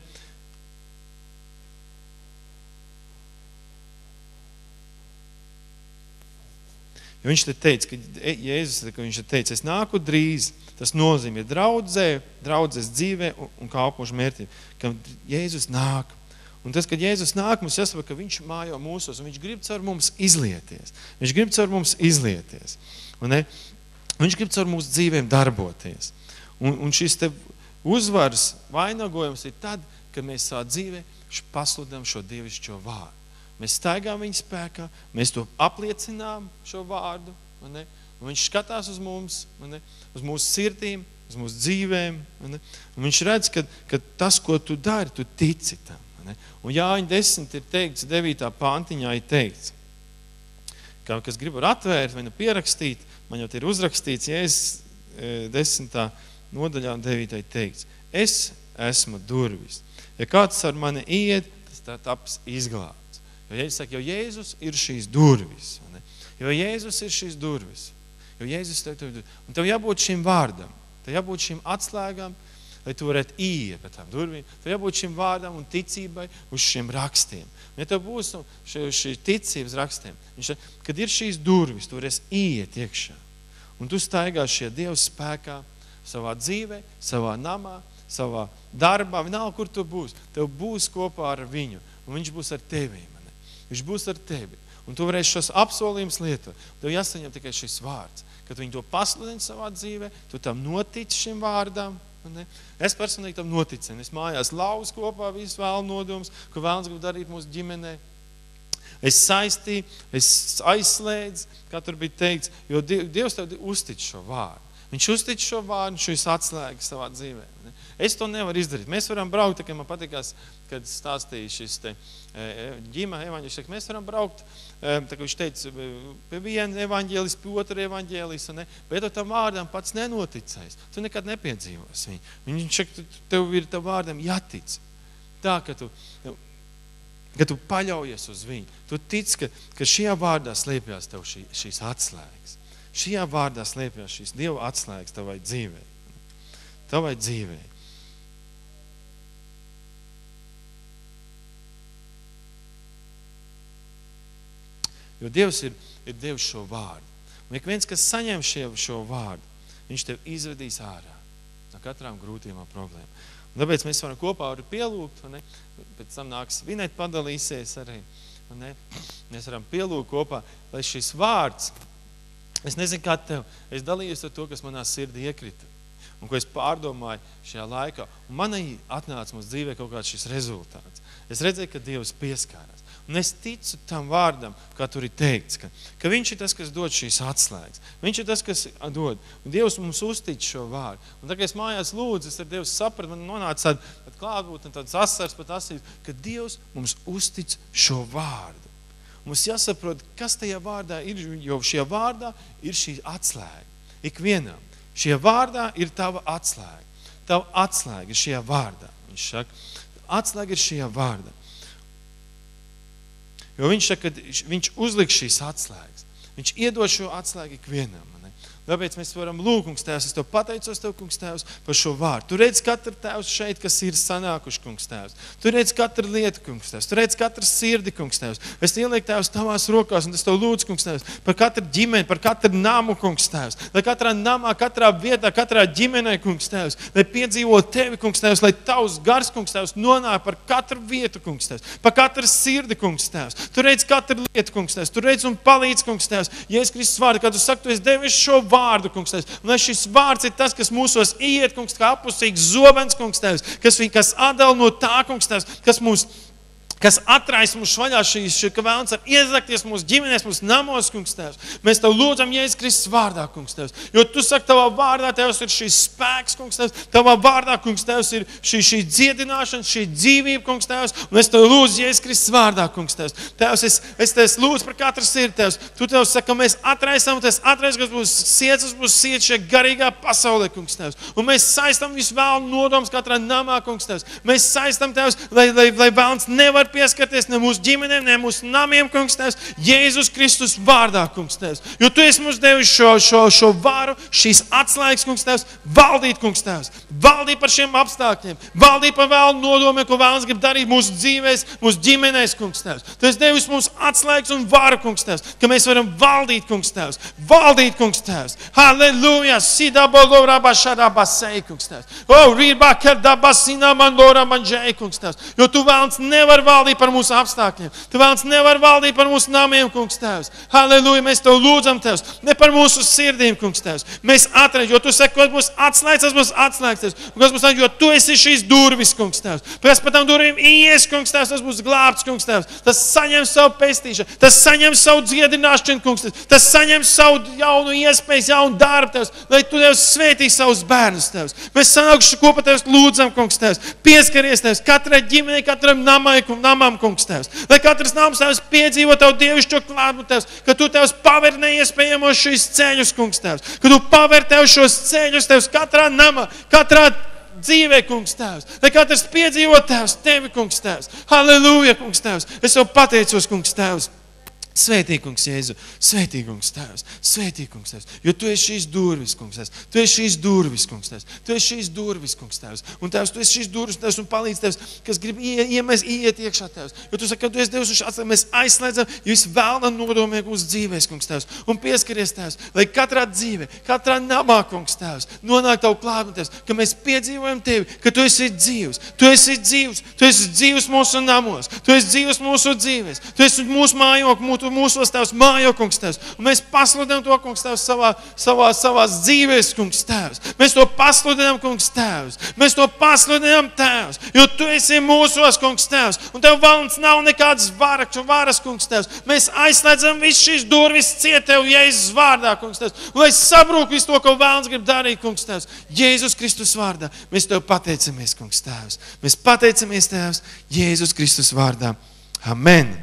[SPEAKER 1] Jo viņš te teica, ka Jēzus, ka viņš te teica, es nāku drīz, tas nozīmē draudzē, draudzes dzīvē un, un kalpošu mērķību, ka Jēzus nāk. Un tas, kad Jēzus nāk, mums jāsaprot, ka viņš mājo mūsos, un viņš grib caur mums izlieties. Viņš grib caur mums izlieties. Un, ne? Viņš grib caur mūsu dzīvēm darboties. Un, un šis te uzvaras vainagojums ir tad, kad mēs savā dzīvē pasludinām šo dievišķo vārdu. Mēs staigām viņa spēkā, mēs to apliecinām šo vārdu, ne? Un viņš skatās uz mums, ne? Uz mūsu sirdīm, uz mūsu dzīvēm, ne? Un viņš redz, ka, ka tas, ko tu dari, tu tici tam. Ne? Un Jāņa desmit ir teikts, devītā pantiņā ir teikts, ka, kas grib var atvērt vai nu pierakstīt, man jau ir uzrakstīts, Jēzus desmitā nodaļā un devītā ir teikts, es esmu durvis. Ja kāds ar mani iet, tas tā taps izglābts. Jo Jēzus saka, jo Jēzus ir šīs durvis. Ne? Jo Jēzus ir šīs durvis. Jo Jēzus tev, tev, un tev jābūt šim vārdam, tev jābūt šim atslēgām, lai tu varētu iet pa tām durvīm. Tev jābūt šim vārdam un ticībai uz šiem rakstiem. Un ja tev būs šī, šī ticības rakstiem, viņš, kad ir šīs durvis, tu varēsi iet iekšā. Un tu staigās šie Dieva spēkā savā dzīvē, savā namā, savā darbā, vienalga, kur tu būs. Tev būs kopā ar viņu, un viņš būs ar tevīm. Viņš būs ar tevi. Un tu varēsi šos apsolījumus lietot. Tev jāsaņem tikai šis vārds. Kad viņi to pasludina savā dzīvē, tu tam notic šim vārdam. Ne? Es personīgi tam noticinu. Es mājās lauzu kopā visu vēlu nodomus, ko vēlams grib darīt mūsu ģimenē. Es saistīju, es aizslēdzu, kā tur bija teikts, jo Dievs tev uztic šo vārdu. Viņš uztic šo vārdu, šīs atslēgas savā dzīvē. Ne? Es to nevaru izdarīt. Mēs varam braukt, tā kā man patikās, kad stāstīja šis te ģima evaņģēlis, mēs varam braukt, tā kā viņš teica, pie viena evaņģēlis, pie otra evaņģēlis, ne? Bet tam vārdam pats nenoticēs. Tu nekad nepiedzīvos viņu. Viņš saka, tev ir tam vārdam jātic. Tā, ka tu, ka tu paļaujies uz viņu. Tu tic, ka, ka šajā vārdā slēpjās tev šī, šīs atslēgas. Šajā vārdā slēpjās šīs Dieva atslēgas tavai dzīvē. Tavai dzīvē. Jo Dievs ir, ir devis šo vārdu. Un ik viens, kas saņem šie, šo vārdu, viņš tev izvedīs ārā no katrām grūtībām problēmām. Un tāpēc mēs varam kopā arī pielūgt, ne? Pēc tam nāks Vinēt padalīsies arī. Ne? Mēs varam pielūgt kopā, lai šis vārds, es nezinu kā tev, es dalījos ar to, kas manā sirdī iekrita. Un ko es pārdomāju šajā laikā. Un manai atnāca mums dzīvē kaut kāds šis rezultāts. Es redzēju, ka Dievs pieskārās. Un es ticu tam vārdam, kā tur ir teikts, ka, ka viņš ir tas, kas dod šīs atslēgas. Viņš ir tas, kas dod. Un Dievs mums uztic šo vārdu. Un tā kā es mājās lūdzu, es ar Dievs sapratu, man nonāca tāda klātbūt un tādas asars pat asīs, ka Dievs mums uztic šo vārdu. Mums jāsaprot, kas tajā vārdā ir, jo šajā vārdā ir šī atslēga. Ikvienam. Šajā vārdā ir tava atslēga. Tava atslēga ir šajā vārdā. Viņš saka, atslēga ir šajā vārdā. Jo viņš saka, ka viņš uzliks šīs atslēgas. Viņš iedod šo atslēgu ikvienam. Ne? Tāpēc mēs varam lūgt, kungs tēvs, es tev pateicos tev, kungs tēvs, par šo vārdu. Tu redz katru tēvs šeit, kas ir sanākuši, kungs tēvs. Tu redz katru lietu, kungs tēvs. Tu redz katru sirdi, kungs tēvs. Es ielieku tēvs tavās rokās, un es tev lūdzu, kungs tēvs, par katru ģimeni, par katru namu, kungs tēvs. Lai katrā namā, katrā vietā, katrā ģimenē, kungs tēvs, lai piedzīvo tevi, kungs tēvs, lai tavs gars, kungs tēvs, nonāk par katru vietu, kungs tēvs, par katru sirdi, kungs tēvs. Tu redz katru lietu, kungs tēvs. Tu redz un palīdz, kungs tēvs. Jēzus Kristus vārdu, kad tu saki, tu esi devis šo vārdu, kungs tēvs. Un lai šis vārds ir tas, kas mūsos iet, kungs, kā apusīgs zobens, kungs tēvs, kas, kas atdala no tā, kungs tēvs, kas mūs kas atraisa mūs vaļā šīs, šī, ka vēlns var iezakties mūsu ģimenēs, mūsu namos, kungs, Tēvs. Mēs Tev lūdzam Jēzus Kristus vārdā, kungs, Tēvs. Jo Tu saki, Tavā vārdā, Tēvs, ir šīs spēks, kungs, Tēvs. Tavā vārdā, kungs, Tēvs, ir šī, šī dziedināšana, šī dzīvība, kungs, Tēvs. Un es Tev lūdzu Jēzus Kristus vārdā, kungs, Tēvs. Tēvs, es, es Tev lūdzu par katru sirdi, Tēvs. Tu Tev saki, ka mēs atraisam, Tēvs, atraisam, kas būs siets, būs siets šajā garīgā pasaulē, kungs, Tēvs. Un mēs saistam visu vēlnu nodomus katrā namā, kungs, Tēvs. Mēs saistam, Tēvs, lai, lai, lai vēlns nevar pieskarties ne mūsu ģimenēm, ne mūsu namiem, kungs, Tēvs, Jēzus Kristus vārdā, kungs, Tēvs. Jo Tu esi mums devis šo, šo, šo varu, šīs atslēgas, kungs, Tēvs, valdīt, kungs, Tēvs. Valdīt par šiem apstākļiem, valdīt par vēlnu nodomiem, ko vēlns grib darīt mūsu dzīvēs, mūsu ģimenēs, kungs, Tēvs. Tu esi devis mums atslēgas un varu, kungs, Tēvs, ka mēs varam valdīt, kungs, Tēvs. Valdīt, kungs, Tēvs. Halleluja! Sidabolo rabashara basei, kungs, Tēvs. O, rība kardabasina mandora manjei, kungs, Tēvs. Jo Tu vēlns nevar valdīt par mūsu apstākļiem. Tu vēlns nevar valdīt par mūsu namiem, kungs, Tēvs. Halleluja, mēs Tev lūdzam, Tēvs, ne par mūsu sirdīm, kungs, Tēvs. Mēs atredz, jo Tu saki, kas būs atslēgts, tas būs atslēgts, Tēvs. Un kas būs atslēgts, jo Tu esi šīs durvis, kungs, Tēvs. Kas par tām durvīm ies, kungs, Tēvs, tas būs glābts, kungs, Tēvs. Tas saņem savu pestīšanu, tas saņem savu dziedināšanu, kungs, Tēvs. Tas saņem savu jaunu iespējas, jaunu darbu, Tēvs, lai Tu, Tēvs, svētī savus bērnus, Tēvs. Mēs sanākuši kopā, Tēvs, lūdzam, kungs, Tēvs. Pieskaries, Tēvs, katrai ģimenei, katram namai, namam, kungs, Tēvs. Lai katrs nams, Tēvs, piedzīvo Tavu dievišķo klātbūtni, Tēvs, ka Tu, Tēvs, paver neiespējamos šīs ceļus, kungs, Tēvs, ka Tu paver Tev šos ceļus, Tēvs, katrā namā, katrā dzīvē, kungs, Tēvs, lai katrs piedzīvo, Tēvs, Tevi, kungs, Tēvs. Halleluja, kungs, Tēvs. Es Tev pateicos, kungs, Tēvs. Svētī, kungs, Jēzu, svētī, kungs, Tēvs, svētī, kungs, Tēvs, jo Tu esi šīs durvis, kungs, Tēvs, Tu esi šīs durvis, kungs, Tēvs, Tu esi šīs durvis, kungs, Tēvs, un Tēvs, Tu esi šīs durvis, Tēvs, un palīdz, Tēvs, kas grib iemēs, ieiet iekšā, Tēvs, jo Tu saki, ka Tu esi Dievs, un mēs aizslēdzam, jo viss vēlna nodomē mūsu dzīvēs, kungs, Tēvs, un pieskaries, Tēvs, lai katrā dzīvē, katrā namā, kungs, Tēvs, nonāk Tavu klātbūtni, Tēvs, ka mēs piedzīvojam Tevi, ka Tu esi dzīvs, Tu esi dzīvs, Tu esi dzīvs mūsu namos, Tu esi dzīvs mūsu dzīvēs, Tu esi mūsu mājok, mūsu, mūsos, Tēvs, mājo, kungs, Tēvs. Un mēs pasludinām to, kungs, Tēvs, savā, savā, savās dzīvēs, kungs, Tēvs. Mēs to pasludinām, kungs, Tēvs. Mēs to pasludinām, Tēvs, jo Tu esi mūsos, kungs, Tēvs. Un Tev valns nav nekāds varas, varas, kungs, Tēvs. Mēs aizslēdzam visu šīs durvis ciet Tev Jēzus vārdā, kungs, Tēvs. Un lai sabrūk visu to, ko valns grib darīt, kungs, Tēvs. Jēzus Kristus vārdā. Mēs Tev pateicamies, kungs, Tēvs. Mēs pateicamies, Tēvs, Jēzus Kristus vārdā. Amen.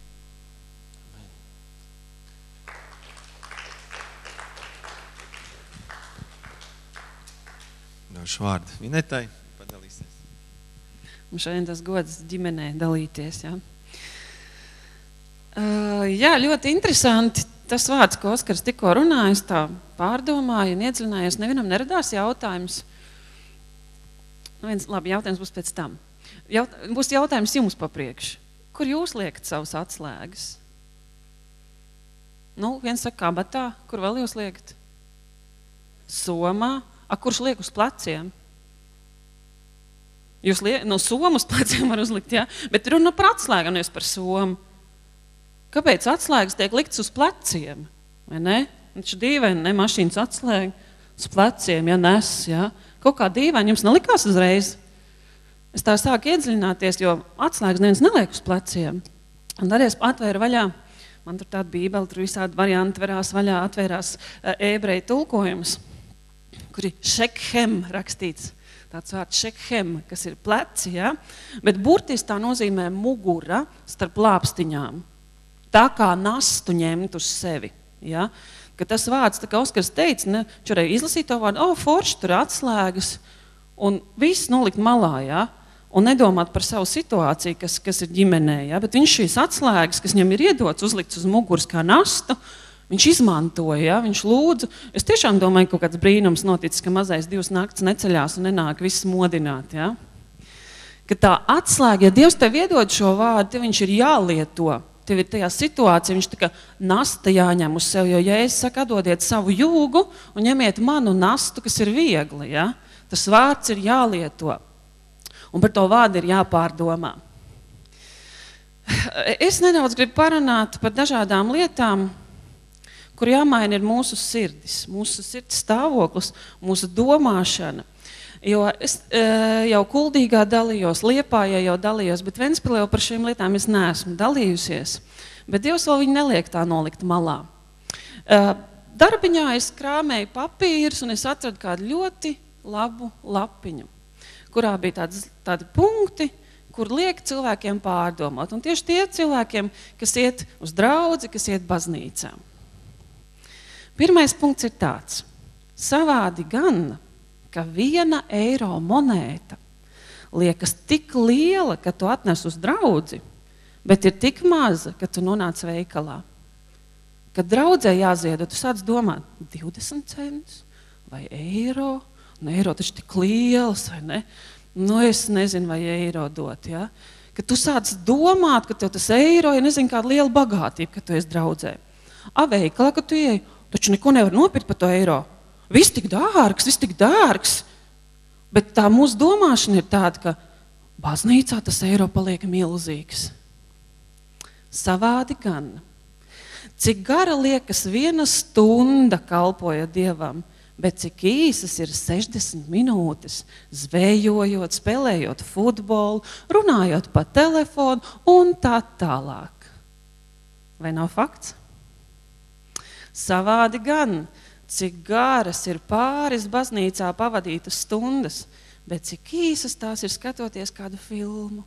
[SPEAKER 1] Vārdu Vinetai padalīsies.
[SPEAKER 2] Un šodien tas gods ģimenē dalīties. Ja? Uh, jā, ļoti interesanti tas vārds, ko Oskars tikko runāja, es tā pārdomāju un iedziļinājos. Nevienam neradās jautājums. Nu, viens, labi, jautājums būs pēc tam. Jaut, būs jautājums jums papriekš. Kur jūs liekat savus atslēgas? Nu, viens saka kabatā, kur vēl jūs liekat? Somā. A, kurš liek uz pleciem? Jūs liek, no somu uz pleciem var uzlikt, jā? Bet runa par atslēgām, nevis par somu. Kāpēc atslēgas tiek liktas uz pleciem? Vai ne? Viņš ir dīvaini, ne? Mašīnas atslēga uz pleciem, ja nes, jā? Kaut kā dīvaini, jums nelikās uzreiz? Es tā sāku iedziļināties, jo atslēgas neviens neliek uz pleciem. Un arī es atvēru vaļā, man tur tāda bībele, tur visādi varianti verās vaļā, atvērās ebreju tulkojums, kur ir šekhem rakstīts, tāds vārds šekhem, kas ir pleci, ja? Bet burtiski tā nozīmē mugura starp lāpstiņām, tā kā nastu ņemt uz sevi. Ja? Ka tas vārds, tā kā Oskars teica, ne, čurēja izlasīt to vārdu, o, forši, tur atslēgas, un viss nolikt malā, ja? Un nedomāt par savu situāciju, kas, kas ir ģimenē, ja? Bet viņš šīs atslēgas, kas viņam ir iedots, uzlikts uz muguras kā nastu, viņš izmantoja, ja? Viņš lūdzu. Es tiešām domāju, ka kaut kāds brīnums noticis, ka mazais divas naktas neceļās un nenāk viss modināt. Ja? Ka tā atslēga, ja Dievs tev iedod šo vārdu, tev viņš ir jālieto. Tev ir tajā situācija, viņš tā kā nasta jāņem uz sevi, jo Jēzus saka, atdodiet savu jūgu un ņemiet manu nastu, kas ir viegli. Ja? Tas vārds ir jālieto. Un par to vārdu ir jāpārdomā. Es nedaudz gribu parunāt par dažādām lietām, kur jāmaina ir mūsu sirdis, mūsu sirds stāvoklis, mūsu domāšana. Jo es e, jau Kuldīgā dalījos, Liepājā jau dalījos, bet Ventspilē jau par šīm lietām es neesmu dalījusies. Bet Dievs vēl viņu neliek tā nolikt malā. E, darbiņā es krāmēju papīrus un es atradu kādu ļoti labu lapiņu, kurā bija tāds, tādi punkti, kur liek cilvēkiem pārdomāt. Un tieši tie cilvēkiem, kas iet uz draudzi, kas iet baznīcā. Pirmais punkts ir tāds. Savādi gan, ka viena eiro monēta liekas tik liela, ka tu atnes uz draudzi, bet ir tik maza, ka tu nonāc veikalā. Kad draudzē jāziedo, tu sāc domāt divdesmit centus vai eiro, un eiro taču tik liels, vai ne? Nu, es nezinu, vai eiro dot, ja? Kad tu sāc domāt, ka tev tas eiro ir, nezinu, kāda liela bagātība, ka tu esi draudzē. A veikalā, kad tu ieej, taču neko nevar nopirkt par to eiro. Viss tik dārgs, viss tik dārgs. Bet tā mūsu domāšana ir tāda, ka baznīcā tas eiro paliek milzīgs. Savādi gan. Cik gara liekas viena stunda kalpojot Dievam, bet cik īsas ir sešdesmit minūtes, zvejojot, spēlējot futbolu, runājot pa telefonu un tā tālāk. Vai nav fakts? Savādi gan. Cik garas ir pāris baznīcā pavadītas stundas, bet cik īsas tās ir skatoties kādu filmu.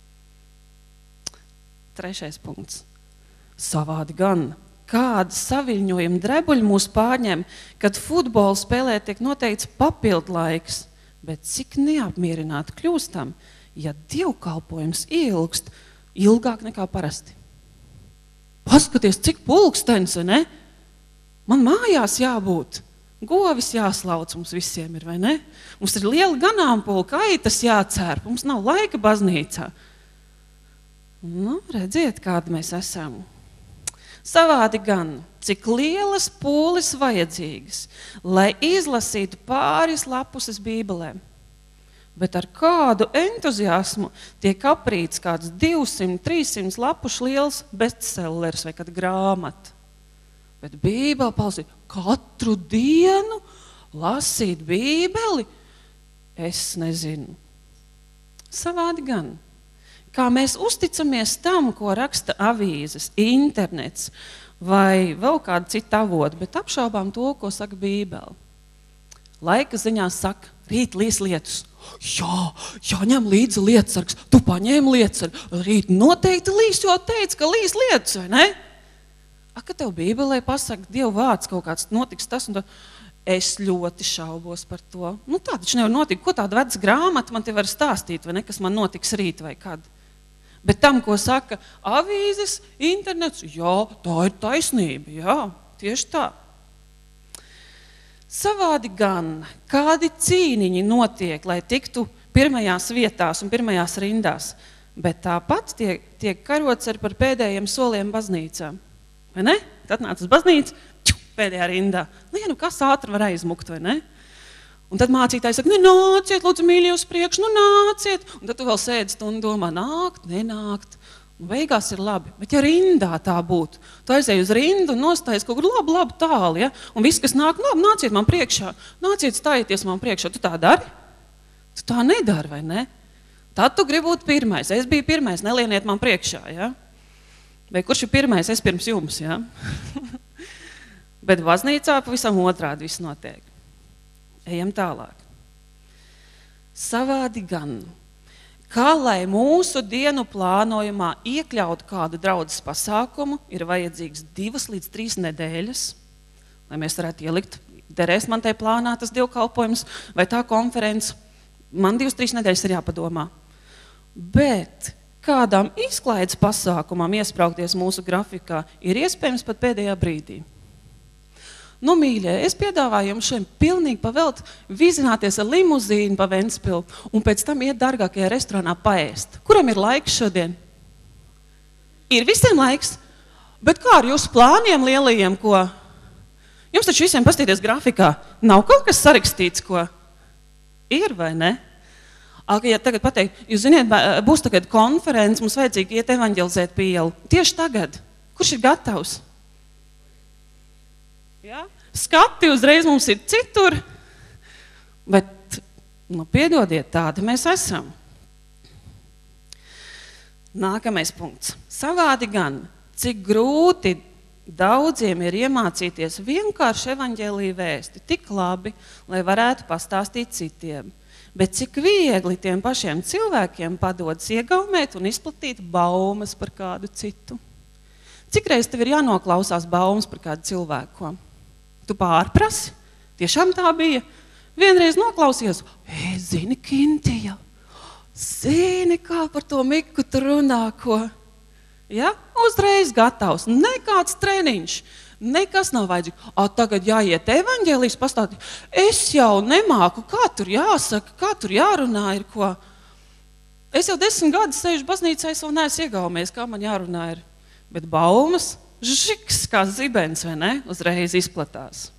[SPEAKER 2] Trešais punkts. Savādi gan. Kāda saviļņojuma drebuļi mūs pārņem, kad futbola spēlē tiek noteikts papildlaiks, bet cik neapmierināti kļūstam, ja dievkalpojums ilgst ilgāk nekā parasti. Paskaties, cik pulkstens, vai ne? Man mājās jābūt, govis jāslauc mums visiem ir, vai ne? Mums ir liela ganāmpulka, aitas jācērp, mums nav laika baznīcā. Nu, redziet, kādi mēs esam. Savādi gan, cik lielas pūles vajadzīgas, lai izlasītu pāris lapuses Bībelē. Bet ar kādu entuziasmu tiek aprīts kāds divsimt, trīssimt lapušu liels bestsellers vai kāda grāmata. Bet Bībeli palasīt katru dienu, lasīt Bībeli, es nezinu. Savādi gan. Kā mēs uzticamies tam, ko raksta avīzes, internets vai vēl kāda cita avota, bet apšaubām to, ko saka Bībeli. Laika ziņā saka, rīt līs lietus. Jā, jāņem līdzi lietusargs, tu paņēmi lietusargu. Rīt noteikti līs, jo teica, ka līs lietus, vai ne? A, ka tev Bībelē pasaka Dievu vārds, kaut kāds notiks tas, un to, es ļoti šaubos par to. Nu tā taču nevar notikt. Ko tāda vecs grāmata man te var stāstīt, vai ne, kas man notiks rīt vai kad? Bet tam, ko saka avīzes, internets, jā, tā ir taisnība, jā, tieši tā. Savādi gan, kādi cīniņi notiek, lai tiktu pirmajās vietās un pirmajās rindās, bet tāpat tiek, tiek karots ar par pēdējiem soliem baznīcām. Vai ne? Tad nāc uz baznīcu, ču, pēdējā rindā. Nu, ja nu kas ātri var aizmukt, vai ne? Un tad mācītājs saka, ne, nāciet, lūdzu, mīļie uz priekšu, nu nāciet. Un tad tu vēl sēdi stundu domā, nākt, nenākt. Un beigās ir labi. Bet ja rindā tā būtu, tu aizēji uz rindu un nostājies kaut kur labi, labi tāli, ja? Un viss, kas nāk, labi, nāciet man priekšā, nāciet stājieties man priekšā. Tu tā dari? Tu tā nedari, vai ne? Tad tu gribi būt pirmais. Es biju pirmais, nelieniet man priekšā, ja? Vai kurš ir pirmais? Es pirms jums, ja? Bet baznīcā pavisam otrādi viss notiek. Ejam tālāk. Savādi gan. Kā lai mūsu dienu plānojumā iekļautu kādu draudzes pasākumu, ir vajadzīgs divas līdz trīs nedēļas, lai mēs varētu ielikt, derēs man tai plānā tas dievkalpojums vai tā konference. Man divas, trīs nedēļas ir jāpadomā. Bet kādām izklaides pasākumam iespraukties mūsu grafikā ir iespējams pat pēdējā brīdī. Nu, mīļie, es piedāvāju jums šiem pilnīgi pavelt vizināties ar limuzīnu pa Ventspilu un pēc tam iet dārgākajā restorānā paēst. Kuram ir laiks šodien? Ir visiem laiks, bet kā ar jūsu plāniem lielajiem, ko? Jums taču visiem pastīties grafikā. Nav kaut kas sarakstīts, ko? Ir vai ne? Ja tagad pateikt, jūs ziniet, būs tagad konferences, mums vajadzīgi iet evaņģelizēt pa ielu. Tieši tagad. Kurš ir gatavs? Ja? Skati uzreiz mums ir citur, bet Nu, piedodiet, tādi mēs esam. Nākamais punkts. Savādi gan, cik grūti daudziem ir iemācīties vienkārši evaņģēlija vēsti, tik labi, lai varētu pastāstīt citiem. Bet cik viegli tiem pašiem cilvēkiem padodas iegaumēt un izplatīt baumas par kādu citu. Cik reiz tev ir jānoklausās baumas par kādu cilvēku? Tu pārprasi? Tiešām tā bija? Vienreiz noklausījos, ei, zini, Kintija, zini, kā par to Miku tu runā, ko? Ja? Uzreiz gatavs, nekāds treniņš, nekas nav vajadzīgs. A, tagad jāiet evaņģēlijas pastāstīt, es jau nemāku, kā tur jāsaka, kā tur jārunā ir, ko. Es jau desmit gadus sēžu baznīcā, es vēl neesmu iegaumies, kā man jārunā ir. Bet baumas, žiks, kā zibens, vai ne, uzreiz izplatās.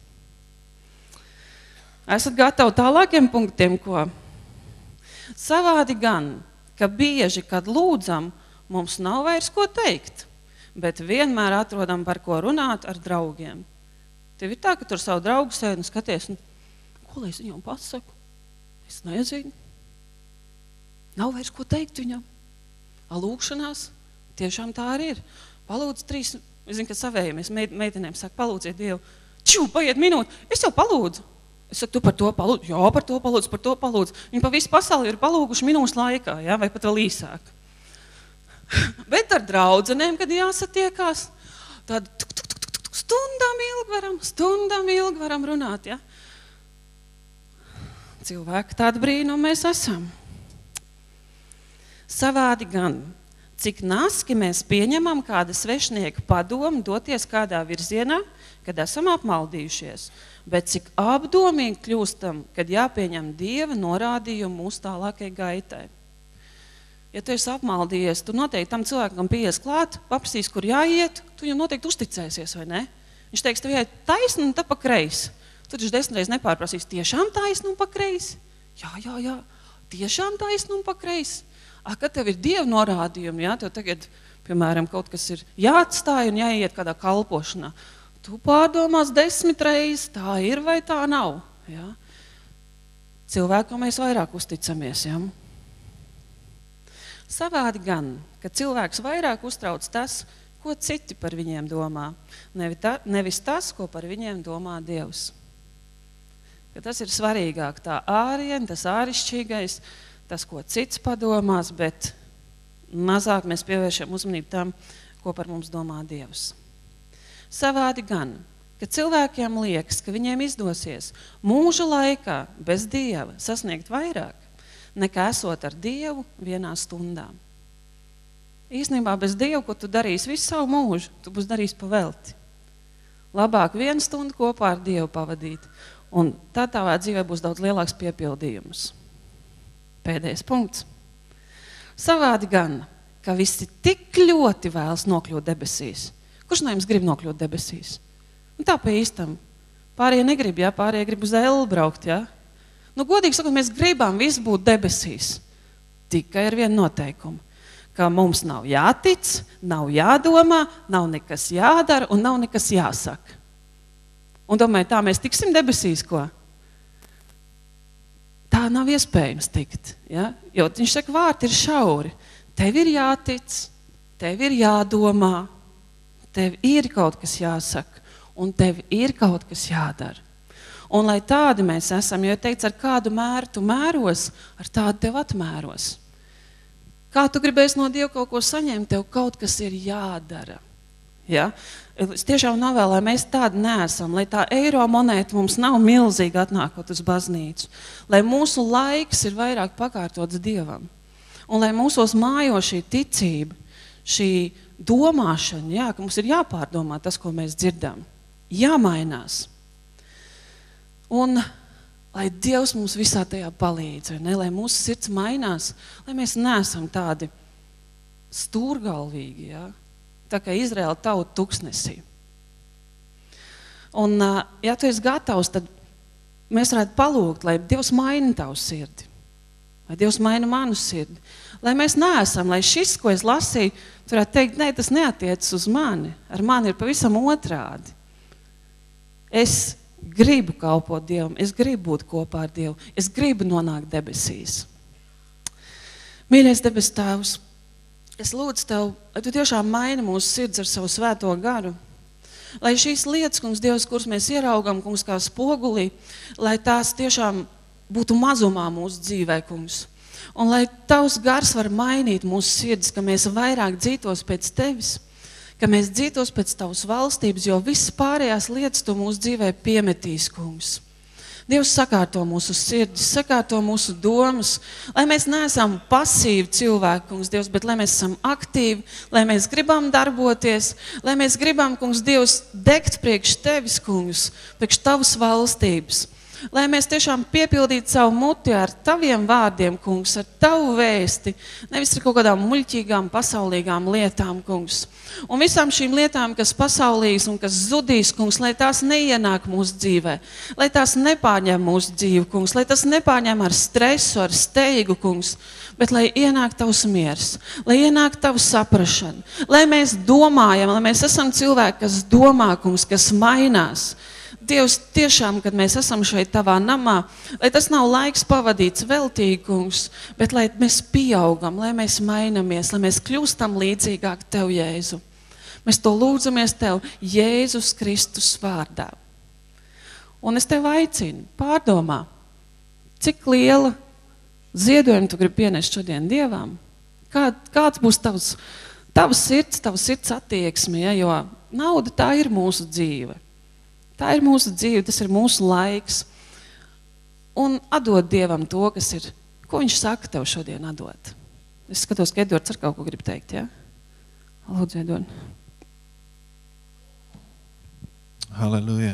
[SPEAKER 2] Esat gatavi tālākiem punktiem, ko? Savādi gan, ka bieži, kad lūdzam, mums nav vairs ko teikt, bet vienmēr atrodam par ko runāt ar draugiem. Tev ir tā, ka tur savu draugu sēdi un skaties, nu, ko lai es viņam pasaku? Es nezinu. Nav vairs ko teikt viņam. A lūkšanās, tiešām tā arī ir. Palūdz trīs, es zinu, ka savējamies, meitenēm saka, palūdziet Dievu. Čū, paiet minūti, es jau palūdzu. Es saku, tu par to palūdzu? Jā, par to palūdzu, par to palūdzu. Viņi pa visu pasauli ir palūguši minūtes laikā, ja? Vai pat vēl īsāk. Bet ar draudzenēm, kad jāsatiekās, tad tuk, tuk, tuk, tuk, stundām ilgi varam, stundām ilgi varam runāt, ja? Cilvēki tādi brīnumi mēs esam. Savādi gan, cik naski mēs pieņemam kāda svešnieka padomu doties kādā virzienā, kad esam apmaldījušies, bet cik apdomīgi kļūstam, kad jāpieņem Dieva norādījumu mūsu tālākai gaitai. Ja tu esi apmaldījies, tu noteikti tam cilvēkam pieies klāt, paprasīs, kur jāiet, tu viņam noteikti uzticēsies, vai ne? Viņš teiks, tev jāiet taisni un te pa kreisi. Tu taču desmit reizes nepārprasīs, tiešām taisni un pa kreisi? Jā, jā, jā, tiešām taisni un pa kreisi. A, kad tev ir Dieva norādījumi, jā, tev tagad, piemēram, kaut kas ir jāatstāj un jāiet kādā kalpošanā. Tu pārdomās desmit reizes, tā ir vai tā nav. Jā. Cilvēkam mēs vairāk uzticamies. Jā. Savādi gan, ka cilvēks vairāk uztrauc tas, ko citi par viņiem domā, nevis tas, ko par viņiem domā Dievs. Ka tas ir svarīgāk, tā ārien, tas ārišķīgais, tas, ko cits padomās, bet mazāk mēs pievēršam uzmanību tam, ko par mums domā Dievs. Savādi gan, ka cilvēkiem liekas, ka viņiem izdosies mūža laikā bez Dieva sasniegt vairāk, nekā esot ar Dievu vienā stundā. Īstenībā bez Dievu, ko tu darīsi visu savu mūžu, tu būs darījis pa velti. Labāk vienu stundu kopā ar Dievu pavadīt, un tā tavā dzīvē būs daudz lielāks piepildījums. Pēdējais punkts. Savādi gan, ka visi tik ļoti vēlas nokļūt debesīs. Kurš no jums grib nokļūt debesīs? Un tā pa īstam. Pārējie negrib, jā, pārējie grib uz elli braukt, jā. Nu, godīgi sakot, mēs gribam visi būt debesīs. Tikai ar vienu noteikumu, ka mums nav jātic, nav jādomā, nav nekas jādara un nav nekas jāsaka. Un domāju, tā mēs tiksim debesīs, ko? Tā nav iespējams tikt, ja? Jo viņš saka, vārti ir šauri. Tev ir jātic, tev ir jādomā, tev ir kaut kas jāsaka un tev ir kaut kas jādara. Un lai tādi mēs esam, jo teikts, ar kādu mēru tu mēros, ar tādu tev atmēros. Kā tu gribēsi no Dieva kaut ko saņemt, tev kaut kas ir jādara. Ja? Es tiešām novēlu, lai mēs tādi neesam, lai tā eiro monēta mums nav milzīgi atnākot uz baznīcu, lai mūsu laiks ir vairāk pakārtots Dievam. Un lai mūsos mājo šī ticība, šī domāšana, jā, ka mums ir jāpārdomā tas, ko mēs dzirdam, jāmainās. Un lai Dievs mums visā tajā palīdz, vai ne? Lai mūsu sirds mainās, lai mēs neesam tādi stūrgalvīgi, ja? Tā kā Izraēla tauta tuksnesī. Un, ja tu esi gatavs, tad mēs varētu palūgt, lai Dievs maina tavu sirdi, lai Dievs maina manu sirdi, lai mēs neesam, lai šis, ko es lasīju, tu varētu teikt, ne, tas neatiecas uz mani, ar mani ir pavisam otrādi. Es gribu kalpot Dievam, es gribu būt kopā ar Dievu, es gribu nonākt debesīs. Mīļais debes Tēvs, es lūdzu Tev, lai Tu tiešām maini mūsu sirds ar savu svēto garu, lai šīs lietas, kungs, Dievs, kuras mēs ieraugam, kungs, kā spogulī, lai tās tiešām būtu mazumā mūsu dzīvē, kungs. Un lai Tavs gars var mainīt mūsu sirds, ka mēs vairāk dzītos pēc Tevis, ka mēs dzītos pēc Tavas valstības, jo visas pārējās lietas Tu mūsu dzīvē piemetīs, kungs. Dievs sakārto mūsu sirdis, sakārto mūsu domas, lai mēs neesam pasīvi cilvēki, kungs, Dievs, bet lai mēs esam aktīvi, lai mēs gribam darboties, lai mēs gribam, kungs, Dievs, degt priekš Tevis, kungs, priekš Tavas valstības. Lai mēs tiešām piepildītu savu muti ar Taviem vārdiem, kungs, ar Tavu vēsti, nevis ar kaut kādām muļķīgām, pasaulīgām lietām, kungs. Un visām šīm lietām, kas pasaulīs un kas zudīs, kungs, lai tās neienāk mūsu dzīvē, lai tās nepārņem mūsu dzīvi, kungs, lai tas nepārņem ar stresu, ar steigu, kungs, bet lai ienāk Tavs miers, lai ienāk Tava saprašana, lai mēs domājam, lai mēs esam cilvēki, kas domā, kungs, kas mainās. Dievs, tiešām, kad mēs esam šeit Tavā namā, lai tas nav laiks pavadīts veltīgi, kungs, bet lai mēs pieaugam, lai mēs mainamies, lai mēs kļūstam līdzīgāk Tev, Jēzu. Mēs to lūdzamies Tev Jēzus Kristus vārdā. Un es Tev aicinu, pārdomā, cik liela ziedojuma Tu gribi pienest šodien Dievam, kā, kāds būs tavs, tavs sirds, tavs sirds attieksme, ja, jo nauda tā ir mūsu dzīve. Tā ir mūsu dzīve, tas ir mūsu laiks. Un atdod Dievam to, kas ir, ko viņš saka tev šodien atdot. Es skatos, ka Edvards ar kaut ko grib teikt, ja? Lūdzu, Edvard.
[SPEAKER 3] Halleluja.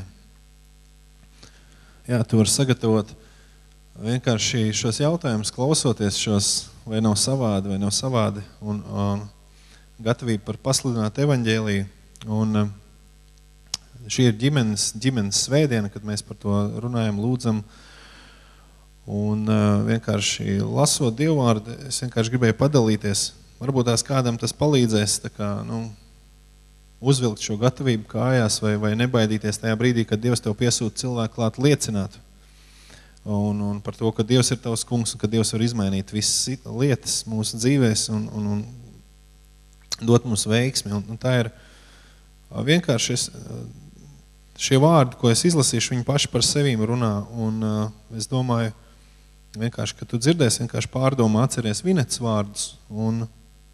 [SPEAKER 3] Jā, tu vari sagatavot vienkārši šos jautājumus, klausoties šos, vai nav savādi, vai nav savādi, un, un gatavību par pasludināt evaņģēliju. Un šī ir ģimenes, ģimenes svētdiena, kad mēs par to runājam, lūdzam. Un uh, vienkārši lasot Dievvārdu, es vienkārši gribēju padalīties. Varbūt tās kādam tas palīdzēs tā kā, nu, uzvilkt šo gatavību kājās vai, vai nebaidīties tajā brīdī, kad Dievs tev piesūta cilvēku klāt liecināt. Un, un par to, ka Dievs ir tavs kungs un ka Dievs var izmainīt visas lietas mūsu dzīvēs un, un, un dot mums veiksmi. Un, un tā ir vienkārši es, šie vārdi, ko es izlasīšu, viņi paši par sevīm runā. Un uh, es domāju, vienkārši, ka tu dzirdēsi, vienkārši pārdomā, atceries Vinetas vārdus. Un,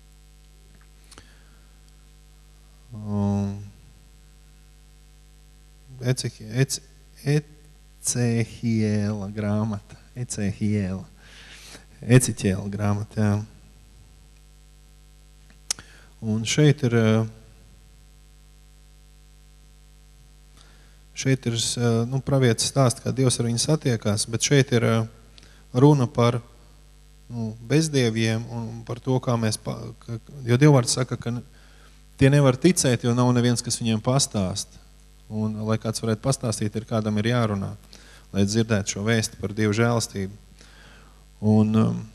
[SPEAKER 3] um, Ece, Ece, Ecehiela grāmata. Ecehiela. Eciķēla grāmata, jā. Un šeit ir... Šeit ir, nu, pravietis stāst, kā Dievs ar viņu satiekās, bet šeit ir runa par, nu, bezdieviem un par to, kā mēs, pa, ka, jo Dievvārds saka, ka tie nevar ticēt, jo nav neviens, kas viņiem pastāst. Un, lai kāds varētu pastāstīt, ir kādam ir jārunā, lai dzirdētu šo vēsti par Dievu žēlastību. Un,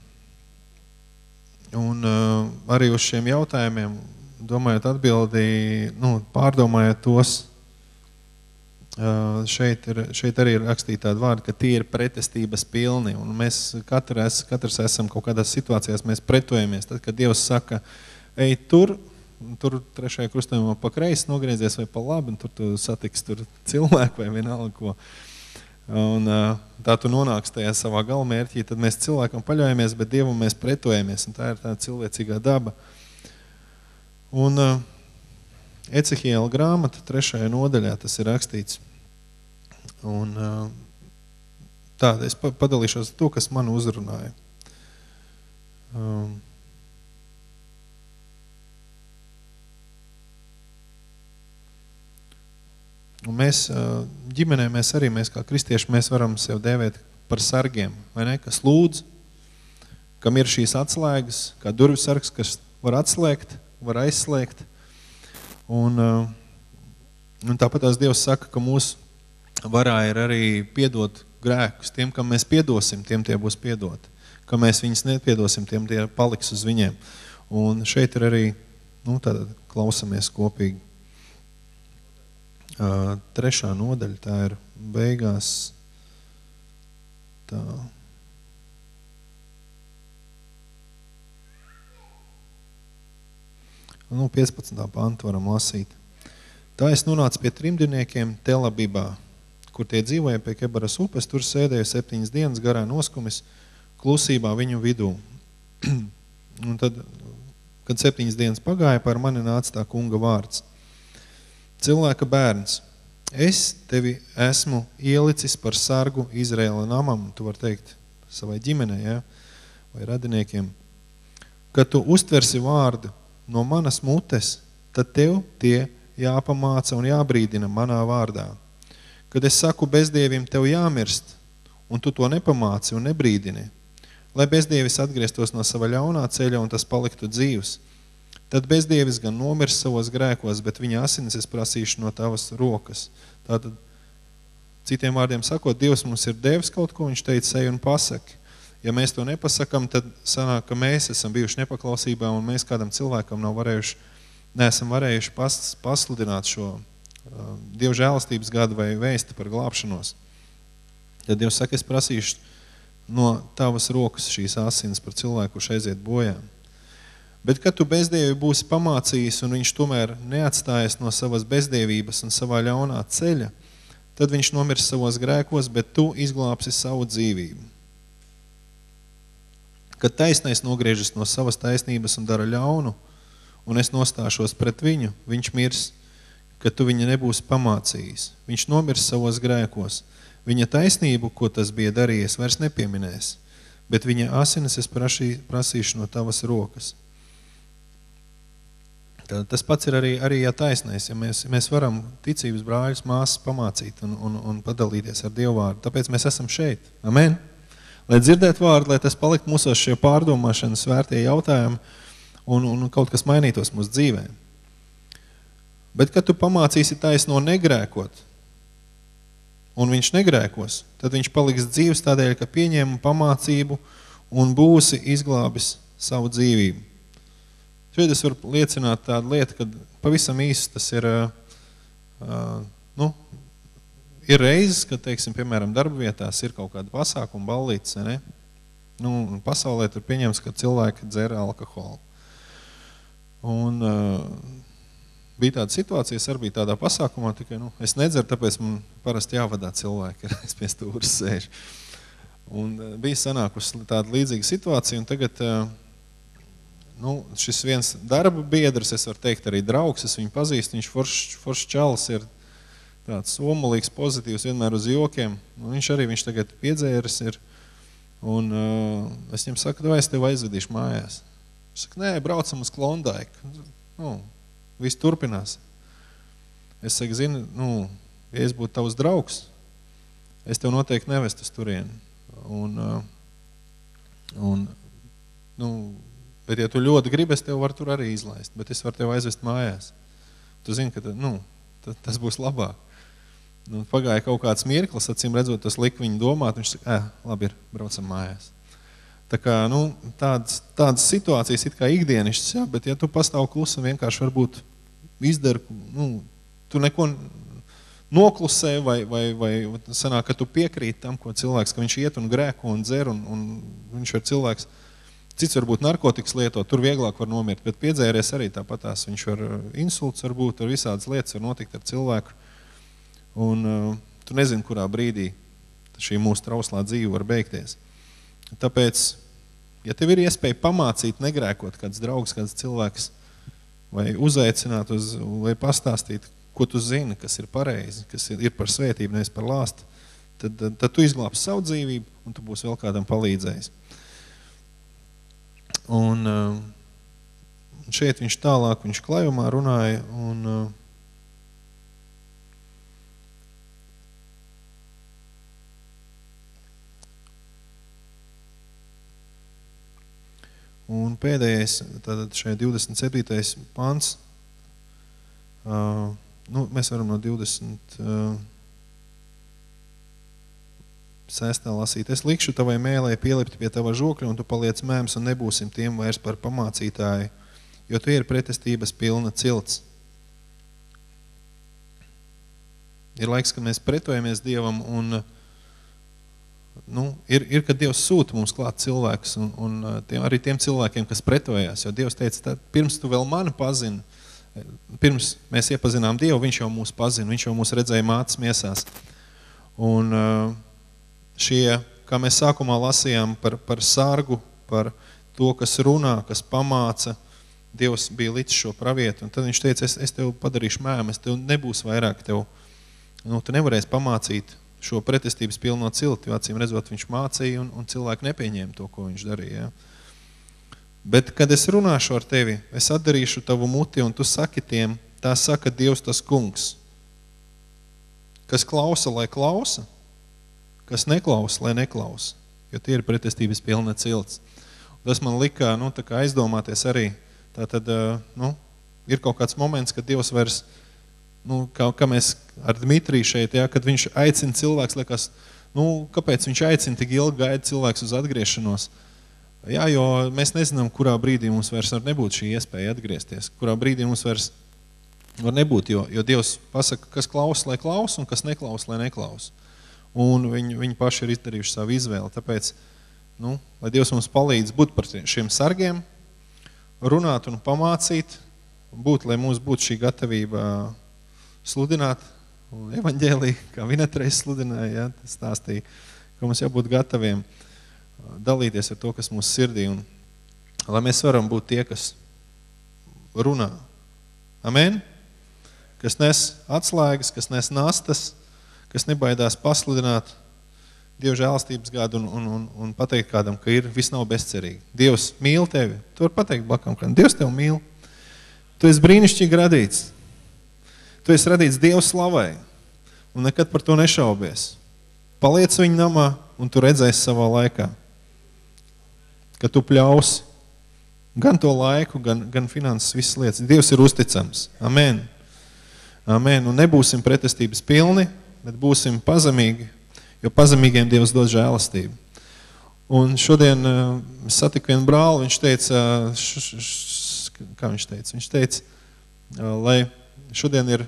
[SPEAKER 3] un arī uz šiem jautājumiem, domājot atbildi, nu, pārdomājot tos, Uh, šeit, ir, šeit arī ir rakstīti tādi vārdi, ka tie ir pretestības pilni. Un mēs katrs, katrs esam kaut kādās situācijās, mēs pretojamies. Tad, kad Dievs saka, ej tur, tur trešajā krustojumā pa kreisi nogriezies vai pa labi, un tur tu satiks tur cilvēku vai vienalga ko. Un uh, tā tu nonāks tajā savā galamērķī, tad mēs cilvēkam paļaujamies, bet Dievam mēs pretojamies. Un tā ir tā cilvēcīgā daba. Un uh, Ecehiela grāmata, trešajā nodaļā tas ir rakstīts. Un tā, es padalīšos to, kas man uzrunāja. Um, un mēs, ģimenē mēs arī, mēs kā kristieši, mēs varam sev dēvēt par sargiem, vai ne? Kas lūdz, kam ir šīs atslēgas, kā durvis sargs, kas var atslēgt, var aizslēgt. Un, un tāpat tās Dievs saka, ka mūsu varā ir arī piedot grēkus. Tiem, kam mēs piedosim, tiem tie būs piedoti. Kam mēs viņus nepiedosim, tiem tie paliks uz viņiem. Un šeit ir arī, nu, tad klausamies kopīgi. uh, trešā nodaļa, tā ir beigās tā. Nu, piecpadsmitā pantu varam lasīt. Tā es nonācu pie trimdiniekiem Telabibā, kur tie dzīvoja pie Kebaras upes, tur sēdēja septiņas dienas garā noskumis klusībā viņu vidū. Un tad, kad septiņas dienas pagāja, par mani nāca tā kunga vārds. Cilvēka bērns, es tevi esmu ielicis par sargu Izraēla namam, tu var teikt savai ģimenei, ja? Vai radiniekiem, kad tu uztversi vārdu no manas mutes, tad tev tie jāpamāca un jābrīdina manā vārdā. Kad es saku bezdievim, tev jāmirst, un tu to nepamāci un nebrīdini, lai bezdievis atgrieztos no sava ļaunā ceļa un tas paliktu dzīvs, tad bezdievis gan nomirs savos grēkos, bet viņa asinis es prasīšu no tavas rokas. Tātad, citiem vārdiem sakot, Dievs mums ir devis kaut ko, viņš teica, ej un pasaki. Ja mēs to nepasakam, tad sanāk, ka mēs esam bijuši nepaklausībā un mēs kādam cilvēkam nav varējuši, neesam varējuši pas, pasludināt šo uh, Dieva žēlastības gadu vai vēsti par glābšanos. Tad Dievs saka, es prasīšu no tavas rokas šīs asinis par cilvēku, kurš aiziet bojā. Bet, kad tu bezdievi būsi pamācījis un viņš tomēr neatstājies no savas bezdievības un savā ļaunā ceļa, tad viņš nomirs savos grēkos, bet tu izglābsi savu dzīvību. Kad taisnais nogriežas no savas taisnības un dara ļaunu, un es nostāšos pret viņu, viņš mirs, kad tu viņu nebūsi pamācījis. Viņš nomirs savos grēkos. Viņa taisnību, ko tas bija darījies, vairs nepieminēs, bet viņa asinis es prasī, prasīšu no tavas rokas. Tad tas pats ir arī, arī ja taisnais, ja mēs, mēs varam ticības brāļus, māsas pamācīt un, un, un padalīties ar Dievu vārdu. Tāpēc mēs esam šeit. Amen. Lai dzirdētu vārdu, lai tas palikt mūsos šie pārdomāšanas svērtie jautājumi un, un kaut kas mainītos mūsu dzīvē. Bet, kad tu pamācīsi taisno negrēkot, un viņš negrēkos, tad viņš paliks dzīvs tādēļ, ka pieņēma pamācību un būsi izglābis savu dzīvību. Šeit es varu liecināt tādu lietu, kad pavisam īsti tas ir, uh, nu, ir reizes, kad, teiksim, piemēram, darba vietās ir kaut kāda pasākuma ballītes, ne? Nu, pasaulē tur pieņems, ka cilvēki dzer alkoholu. Un uh, bija tāda situācija, es arī biju tādā pasākumā, tikai, nu, es nedzeru, tāpēc man parasti jāvadā cilvēki, es pie stūras sēžu. Un uh, bija sanākusi tāda līdzīga situācija, un tagad, uh, nu, šis viens darba biedrs, es varu teikt arī draugs, es viņu pazīstu, viņš foršs forš čalis ir tāds omulīgs, pozitīvs, vienmēr uz jokiem. Un viņš arī, viņš tagad piedzēris ir. Un uh, es viņam saku, vai es tev aizvedīšu mājās. Viņš saka, nē, braucam uz Klondaiku. Nu, viss turpinās. Es saku, zini, nu, ja es būtu tavs draugs, es tev noteikti nevestu uz turieni. Un, uh, un, nu, bet ja tu ļoti gribi, es tev varu tur arī izlaist, bet es varu tev aizvest mājās. Tu zini, ka nu, tas būs labāk. Nu, pagāja kaut kāds mirklis, acīm redzot, tas lika viņu domāt, viņš saka, ē, labi ir, braucam mājās. Tā kā, nu, tādas, tādas situācijas it kā ikdienišķas, jā, bet ja tu pastāv klusi un vienkārši varbūt izdara, nu, tu neko noklusē vai, vai, vai sanāk, ka tu piekrīt tam, ko cilvēks, ka viņš iet un grēko un dzer un, un viņš ir cilvēks, cits varbūt narkotikas lieto, tur vieglāk var nomirt, bet piedzēries arī tāpatās, viņš var insults varbūt, ar visādas lietas var notikt ar cilvēku. Un uh, tu nezini, kurā brīdī šī mūsu trauslā dzīve var beigties. Tāpēc, ja tev ir iespēja pamācīt, negrēkot kāds draugs, kāds cilvēks, vai uzaicināt, uz, vai pastāstīt, ko tu zini, kas ir pareizi, kas ir, ir par svētību, nevis par lāstu, tad, tad, tad tu izglābsi savu dzīvību, un tu būsi vēl kādam palīdzējis. Un uh, šeit viņš tālāk, viņš klajumā runāja, un uh, Un pēdējais, tātad šeit divdesmit septītais pants, uh, nu, mēs varam no divdesmit sestā lasīt. Es likšu tavai mēlē pielipt pie tava žokļa, un tu paliec mēms, un nebūsim tiem vairs par pamācītāju, jo tu ir pretestības pilna cilts. ir laiks, kad mēs pretojamies Dievam, un nu, ir, ir, kad Dievs sūta mums klāt cilvēkus, un, un tiem, arī tiem cilvēkiem, kas pretojās, jo Dievs teica, tā, pirms tu vēl mani pazini, pirms mēs iepazinām Dievu, viņš jau mūs pazina, viņš jau mūs redzēja mātes miesās. Un šie, kā mēs sākumā lasījām par, par sargu, par to, kas runā, kas pamāca, Dievs bija līdz šo pravietu, un tad viņš teica, es, es tev padarīšu mēmu, es tev nebūs vairāk tev, nu, tu nevarēsi pamācīt šo pretestības pilno cilti, jo acīm redzot, viņš mācīja, un, un cilvēki nepieņēma to, ko viņš darīja. Ja? Bet, kad es runāšu ar tevi, es atdarīšu tavu muti, un tu saki tiem, tā saka Dievs tas kungs. Kas klausa, lai klausa, kas neklausa, lai neklausa, jo tie ir pretestības pilna cilts. Tas man lika, nu, tā kā aizdomāties arī, tā tad, nu, ir kaut kāds moments, kad Dievs vairs Nu, kā, kā mēs ar Dmitriju šeit, ja, kad viņš aicina cilvēks, liekas, nu, kāpēc viņš aicina tik ilgi gaida cilvēks uz atgriešanos? Jā, jo mēs nezinām, kurā brīdī mums vairs var nebūt šī iespēja atgriezties, kurā brīdī mums vairs var nebūt, jo, jo Dievs pasaka, kas klausa, lai klausa, un kas neklausa, lai neklausa. Un viņi, viņi paši ir izdarījuši savu izvēli, tāpēc, nu, lai Dievs mums palīdz būt par šiem sargiem, runāt un pamācīt, būt, lai mums būtu šī gatavība sludināt evaņģēliju, kā Vinetreiz sludināja, ja, tas stāstīja, ka mums jābūt gataviem dalīties ar to, kas mūsu sirdī, un lai mēs varam būt tie, kas runā. Amen? Kas nes atslēgas, kas nes nastas, kas nebaidās pasludināt Dieva žēlastības gadu un, un, un, un pateikt kādam, ka ir, viss nav bezcerīgi. Dievs mīl tevi. Tu var pateikt blakam, ka Dievs tevi mīl. Tu esi brīnišķīgi radīts. Tu esi radīts Dievu slavai, un nekad par to nešaubies. Paliec viņa namā, un tu redzēsi savā laikā, ka tu pļaus gan to laiku, gan, gan finanses, visas lietas. Dievs ir uzticams. Amen. Amen. Un nebūsim pretestības pilni, bet būsim pazemīgi, jo pazemīgiem Dievs dod žēlastību. Un šodien uh, satiku vienu brāli, viņš teica, š, š, š, kā viņš teica? Viņš teica, uh, lai šodien ir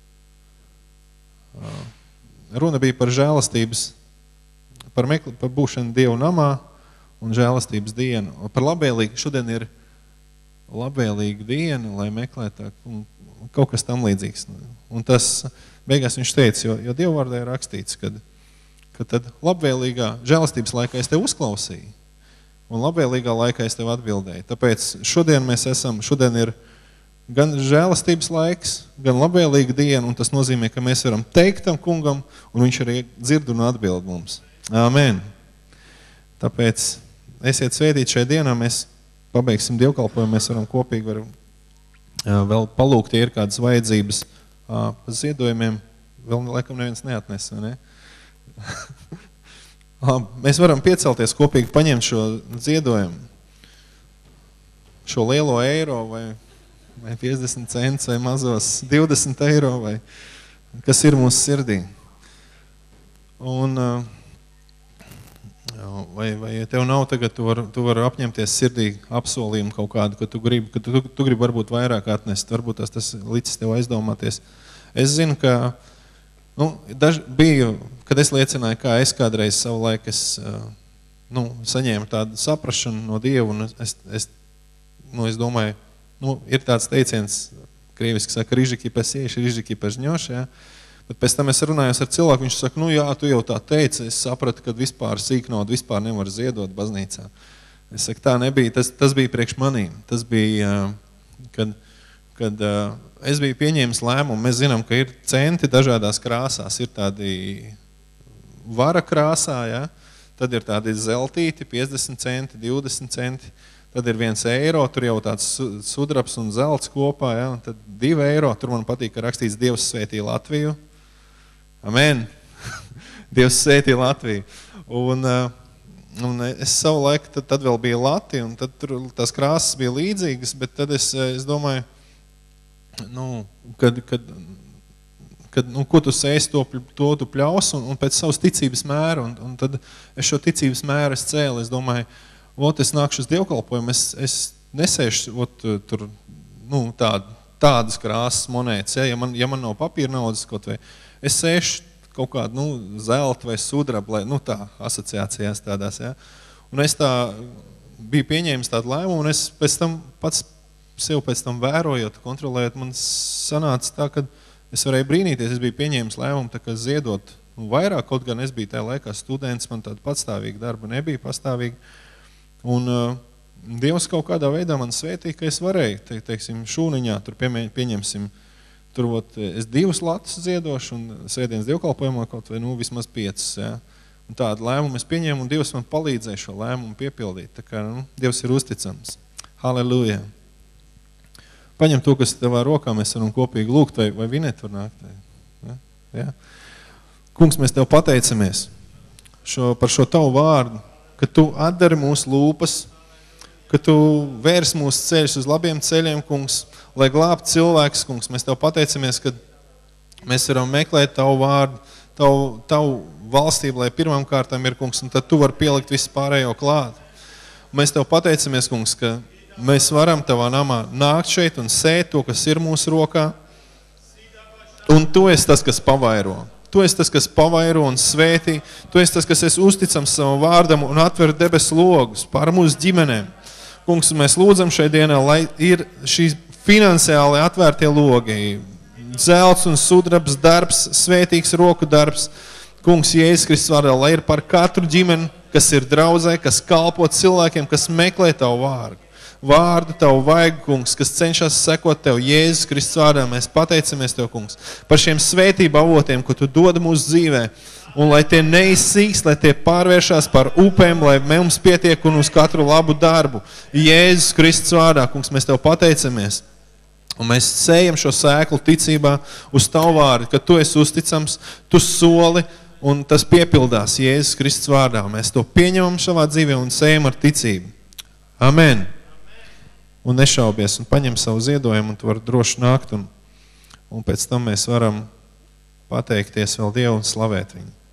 [SPEAKER 3] runa bija par žēlastības, par, mekli, par būšanu Dievu namā un žēlastības dienu. Par labvēlīgu, šodien ir labvēlīga diena, lai meklētu kaut kas tam līdzīgs. Un tas beigās viņš teica, jo, jo Dievu vārdā ir rakstīts, kad, kad tad labvēlīgā žēlastības laikā es tev uzklausīju un labvēlīgā laikā es tev atbildēju. Tāpēc šodien mēs esam, šodien ir gan žēlastības laiks, gan labvēlīga diena, un tas nozīmē, ka mēs varam teikt tam kungam, un viņš arī dzird un atbild mums. Āmen. Tāpēc esiet svētīti šajā dienā, mēs pabeigsim dievkalpojumu, mēs varam kopīgi varam, vēl palūgt, ja ir kādas vajadzības pa ziedojumiem, vēl laikam neviens neatnes, vai ne? Mēs varam piecelties kopīgi, paņemt šo ziedojumu, šo lielo eiro vai vai piecdesmit centus, vai mazos divdesmit eiro, vai kas ir mūsu sirdī. Un, vai, vai ja tev nav tagad, tu vari tu var apņemties sirdī apsolījumu kaut kādu, ka tu gribi, ka tu, tu gribi varbūt vairāk atnest, varbūt tas, tas līdz tev aizdomāties. Es zinu, ka, nu, daž, biju, kad es liecināju, kā es kādreiz savu laiku, es, nu, saņēmu tādu saprašanu no Dievu, un es, es, nu, es domāju, nu, ir tāds teiciens, krieviski saka, rižiki pasieši, rižiki pažņoš, ja? Bet pēc tam es runājos ar cilvēku, viņš saka, nu jā, tu jau tā teici, es sapratu, ka vispār sīknaudu vispār nevar ziedot baznīcā. Es saku, tā nebija, tas, tas bija priekš manīm. Tas bija, kad, kad es biju pieņēmis lēmumu, mēs zinām, ka ir centi dažādās krāsās, ir tādi vara krāsā, ja? Tad ir tādi zeltīti, piecdesmit centi, divdesmit centi, tad ir viens eiro, tur jau tāds sudrabs un zelts kopā, ja? Un tad divi eiro, tur man patīk, ka rakstīts Dievs svētī Latviju. Amen. Dievs svētī Latviju. Un, un es savu laiku, tad, tad vēl bija Lati, un tad tur tās krāsas bija līdzīgas, bet tad es, es domāju, nu, kad, kad, kad nu, ko tu sēsi, to, to tu pļaus, un, un pēc savas ticības mēra, un, un tad es šo ticības mēru es cēlu, es domāju, ot, es nākšu uz dievkalpojumu, es, es nesēšu ot, tur, nu, tād, tādas krāsas monētas, ja, ja, man, ja man nav papīra naudas kaut vai, es sēšu kaut kādu, nu, zeltu vai sudrabu, lai, nu, tā, asociācijās tādās, ja. Un es tā biju pieņēmis tādu lēmumu, un es pēc tam pats sev pēc tam vērojot, kontrolējot, man sanāca tā, ka es varēju brīnīties, es biju pieņēmis lēmumu, tā kā ziedot nu, vairāk, kaut gan es biju tajā laikā students, man tāda patstāvīga darba nebija pastāvīga. Un uh, Dievs kaut kādā veidā man svētīja, ka es varēju, te, teiksim, šūniņā, tur pieņemsim, tur ot, es divas latus ziedošu un sēdienas dievkalpojumā kaut vai, nu, vismaz piecas, ja. Un tādu lēmumu es pieņēmu, un Dievs man palīdzēja šo lēmumu piepildīt. Tā kā, nu, Dievs ir uzticams. Halleluja. Paņem to, kas tevā rokā, mēs varam kopīgi lūgt, vai, vai vinēt var nākt. Ja? Ja? Kungs, mēs tev pateicamies šo, par šo tavu vārdu, ka tu atdari mūsu lūpas, ka tu vērs mūsu ceļus uz labiem ceļiem, kungs, lai glābt cilvēks, kungs. Mēs tev pateicamies, ka mēs varam meklēt tavu vārdu, tavu, tavu valstību, lai pirmām kārtām ir, kungs, un tad tu vari pielikt visu pārējo klāt. Mēs tev pateicamies, kungs, ka mēs varam tavā namā nākt šeit un sēt to, kas ir mūsu rokā, un tu esi tas, kas pavairo. Tu esi tas, kas pavairo un svētī. Tu esi tas, kas esi uzticams savam vārdam un atver debesu logus pār mūsu ģimenēm. Kungs, mēs lūdzam šai dienā, lai ir šī finansiāli atvērtie logi, zelts un sudrabs darbs, svētīgs roku darbs. Kungs, Jēzus Kristus vārdā, lai ir par katru ģimeni, kas ir draudzē, kas kalpo cilvēkiem, kas meklē tavu vārdu. Vārdu tavu vajag, kungs, kas cenšas sekot tev Jēzus Kristus vārdā. Mēs pateicamies tev, kungs, par šiem svētību avotiem, ko tu dod mūsu dzīvē. Un lai tie neizsīks, lai tie pārvēršās par upēm, lai mums pietiek un uz katru labu darbu. Jēzus Kristus vārdā, kungs, mēs tev pateicamies. Un mēs sējam šo sēklu ticībā uz tavu vārdu, ka tu esi uzticams, tu soli, un tas piepildās Jēzus Kristus vārdā. Mēs to pieņemam savā dzīvē un sējam ar ticību. Amen. Un nešaubies un paņem savu ziedojumu, un tu vari droši nākt, un, un pēc tam mēs varam pateikties vēl Dievu un slavēt viņu.